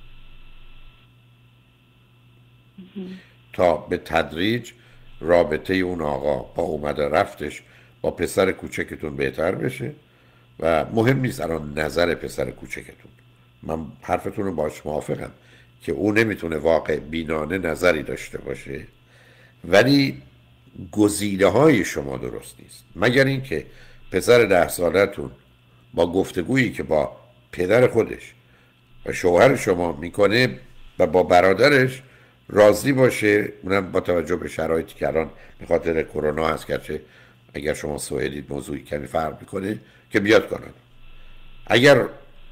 تا به تدریج رابطه اون آقا با اومده رفتش با پسر کوچکتون بهتر بشه و مهم نیست الان نظر پسر کوچکتون. من حرفتون رو باش موافقم که اون نمیتونه واقع بینانه نظری داشته باشه، ولی گزینه های شما درست نیست مگر اینکه پسر ده سالتون با گفتگویی که با پدر خودش و شوهر شما میکنه و با برادرش راضی باشه، اونم با توجه به شرایطی که الان به خاطر کرونا هست، گرچه اگر شما سوئدید موضوعی کمی فرق میکنه، که بیاد کانادا. اگر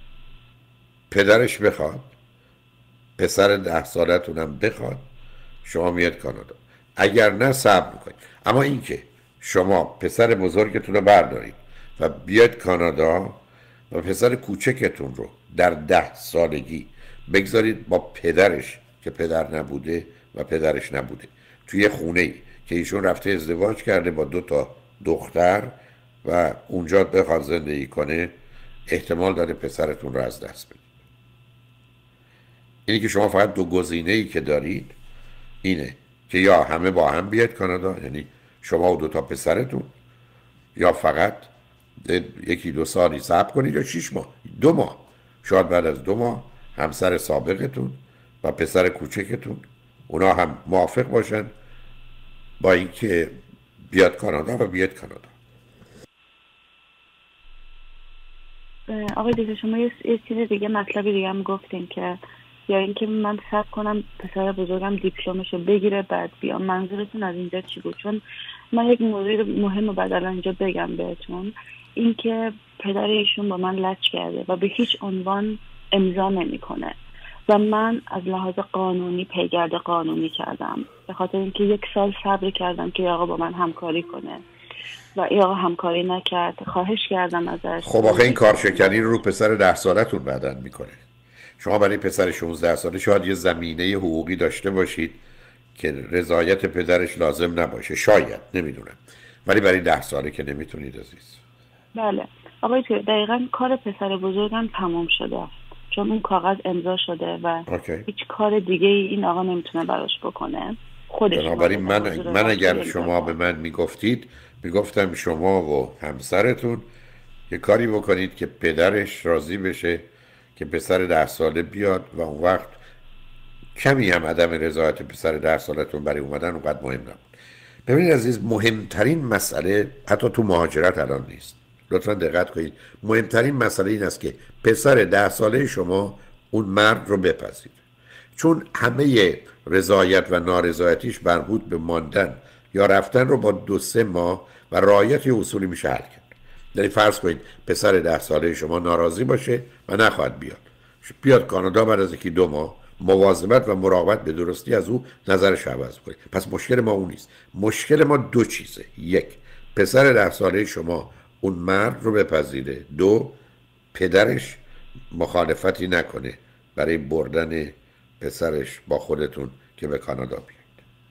پدرش بخواد، پسر ده سالتونم بخواد، شما میاد کانادا. اگر نه صبر میکنید. اما اینکه شما پسر بزرگتون رو بردارید و بیاد کانادا و پسر کوچکتون رو در ده سالگی بگذارید با پدرش که پدر نبوده و پدرش نبوده توی خونه‌ای که ایشون رفته ازدواج کرده با دو تا دختر و اونجا بخواد زندگی کنه، احتمال داره پسرتون رو از دست بدید. اینی که شما فقط دو گزینه‌ای که دارید اینه که یا همه با هم بیاد کانادا، یعنی شما و دو تا پسرتون، یا فقط یکی دو سالی صبر کنید یا شیش ماه دو ماه شاید بعد از دو ماه همسر سابقتون و پسر کوچکتون اونا هم موافق باشن با اینکه بیاد کانادا و بیاد کانادا. آقای دیگه شما یه چیز دیگه مطلبی دیگه هم گفتین که یا اینکه من صبر کنم پسر بزرگم دیپلمشو بگیره بعد بیام. منظورتون از اینجا چی بود؟ چون من یک موضوع مهم رو بعد الان اینجا بگم بهتون، اینکه پدر ایشون با من لج کرده و به هیچ عنوان امضا نمیکنه و من از لحاظ قانونی پیگرد قانونی کردم به خاطر اینکه یک سال صبر کردم که آقا با من همکاری کنه و این آقا همکاری نکرد. خواهش کردم ازش. خب آخه این کارشکنی رو رو پسر ده سالتون بعداً میکنه. شما برای پسر شانزده ساله شاید یه زمینه حقوقی داشته باشید که رضایت پدرش لازم نباشه، شاید، نمیدونم، ولی برای ده ساله که نمیتونید عزیز. بله آقای توی دقیقاً کار پسر بزرگم تموم شده است چون اون کاغذ امضا شده و اوکی. هیچ کار دیگه ای این آقا نمیتونه براش بکنه خودش. بنابراین من, من اگر شما به من میگفتید میگفتم شما و همسرتون یه کاری بکنید که پدرش راضی بشه که پسر ده ساله بیاد و اون وقت کمی هم عدم رضایت پسر ده سالتون برای اومدن اونقدر مهم نبود. ببینید عزیز، مهمترین مسئله حتی تو مهاجرت الان نیست، لطفا دقت کنید، مهمترین مسئله این است که پسر ده ساله شما اون مرد رو بپذیره، چون همه رضایت و نارضایتیش مربوط به ماندن یا رفتن رو با دو سه ماه و رعایت اصولی میشه حل کرد. یعنی فرض کنید پسر ده ساله شما ناراضی باشه و نخواهد بیاد، بیاد کانادا بعد از یکی دو ماه مواظبت و مراقبت به درستی از او نظرش عوض کنید. پس مشکل ما اون نیست. مشکل ما دو چیزه: یک، پسر ده ساله شما اون مرد رو بپذیره. دو، پدرش مخالفتی نکنه برای بردن پسرش با خودتون که به کانادا بیاد.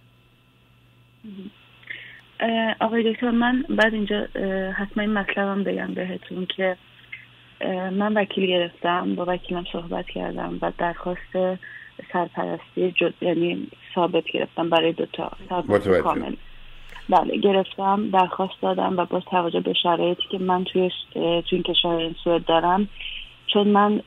آقای دکتر، من بعد اینجا حتما این مطلبم بگم بهتون که من وکیل گرفتم، با وکیلم صحبت کردم و درخواست سرپرستی جد... یعنی ثابت گرفتم برای دوتا سرپرستی کامل. بله گرفتم، درخواست دادم و با توجه به شرایطی که من توی توی این کشور سوئد دارم، چون من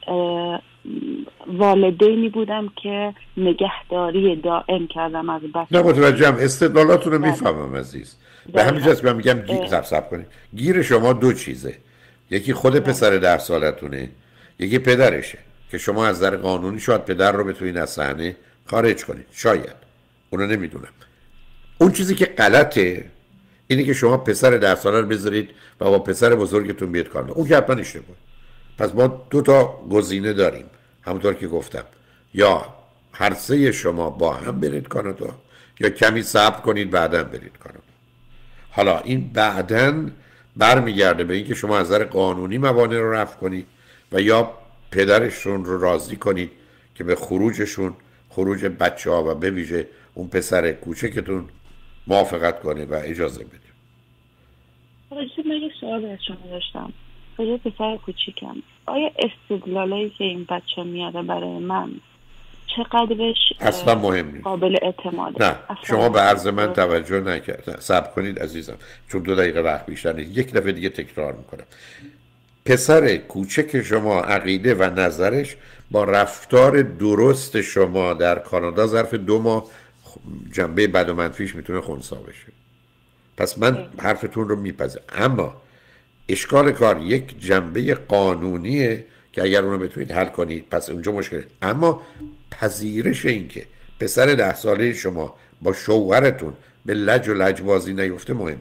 والدینی بودم که نگهداری دائم کردم از بچه. نه متوجهم، استدلالاتون رو میفهمم عزیز. به همین جاست من میگم گیر سب سب کنید. گیر شما دو چیزه: یکی خود پسر ده سالتونه، یکی پدرشه که شما از نظر قانونی شاید پدر رو بتونید از صحنه خارج کنید، شاید، اونو نمیدونم. اون چیزی که غلطه اینه که شما پسر ده ساله رو بذارید و با پسر بزرگتون بیاد کانادا. اون که حتما اشتباهه. پس ما دو تا گزینه داریم، همونطور که گفتم: یا هر سه شما با هم برید کانادا، یا کمی صبر کنید بعداً برید کانادا. حالا این بعداً برمیگرده به اینکه شما از نظر قانونی موانع رو رفع کنید و یا پدرشون رو راضی کنید که به خروجشون، خروج بچه ها و به ویژه اون پسر کوچکتون موافقت کنه و اجازه بده. راجب من یه سوال از شما داشتم. راجب پسر کوچیکم، آیا استدلالایی که این بچه میاره برای من چقدرش اصلا مهم نیست، قابل اعتماده؟ نه شما به عرض من توجه نکرد. صبر کنید عزیزم، چون دو دقیقه وقت بیشتر نیست. یک دفعه دیگه تکرار میکنم: پسر کوچک شما عقیده و نظرش با رفتار درست شما در کانادا ظرف دو ماه جنبه بد و منفیش میتونه خنثی بشه. پس من حرفتون رو میپذیرم، اما اشکال کار یک جنبه قانونیه که اگر اونو بتونید حل کنید پس اونجا مشکل. اما پذیرش این که پسر ده ساله شما با شوهرتون به لج و لجبازی نیفته مهمه.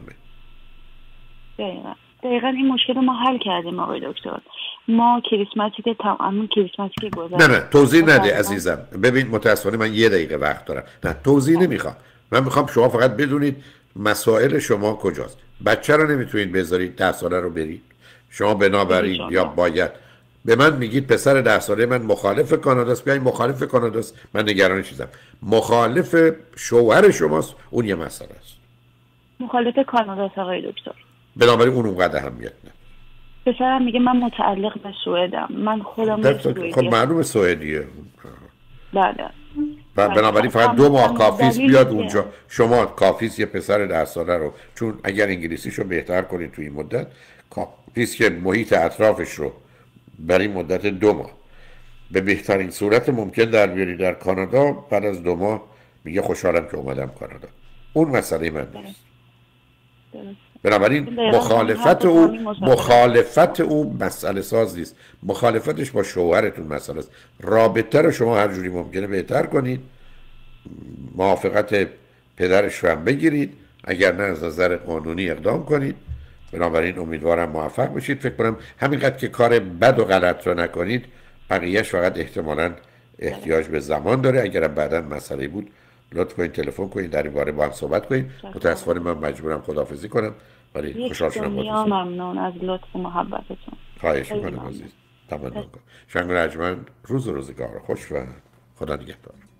دقیقا دقیقا این مشکل رو ما حل کردیم آقای دکتر. ما کریسمسی که تمام کریسمسی که گذشت. نه نه توضیح نده عزیزم. ببین متاسفانه من یه دقیقه وقت دارم. نه توضیح نمیخوام. من میخوام شما فقط بدونید مسائل شما کجاست. بچه رو نمیتونید بذارید ده ساله رو برید. شما بنابراین یا باید به من میگید پسر ده ساله من مخالف کاناداست، بیاین مخالف کاناداست، من نگران چیزم. مخالف شوهر شماست، اون یه مسئله است. مخالف کاناداست آقای دکتر. بنابراین اون اونقدر اهمیت نه. پسرم میگه من متعلق به سوئدم، من خودم سوئدی. خب معلومه سوئدیه. بله. و بنابراین فقط دو ماه کافیست بیاد اونجا. شما کافیست یه پسر ده ساله رو، چون اگر انگلیسیشو بهتر کنید توی این مدت، کافیست که محیط اطرافش رو برای مدت دو ماه به بهترین صورت ممکن در بیاری در کانادا. بعد از دو ماه میگه خوشحالم که اومدم کانادا. اون مسئله من نیست. بنابراین مخالفت او مخالفت او مسئله ساز نیست. مخالفتش با شوهرتون مسئله است. رابطه رو شما هر جوری ممکنه بهتر کنید، موافقت پدرش رو هم بگیرید، اگر نه از نظر قانونی اقدام کنید. بنابراین امیدوارم موفق بشید. فکر کنم همینقدر که کار بد و غلط رو نکنید، بقیهش فقط احتمالاً احتیاج به زمان داره. اگر بعداً مسئله بود لطف کنید تلفن کنید، در این باره با هم صحبت کنید. متأسفانه من مجبورم خداحافظی کنم، ولی خوشحال شدم باهاتون. ممنون از لطف و محبتتون. خواهش می‌کنم عزیز. تمام. شنگ رجمن روز و روزگار خوش و خدا نگهدار.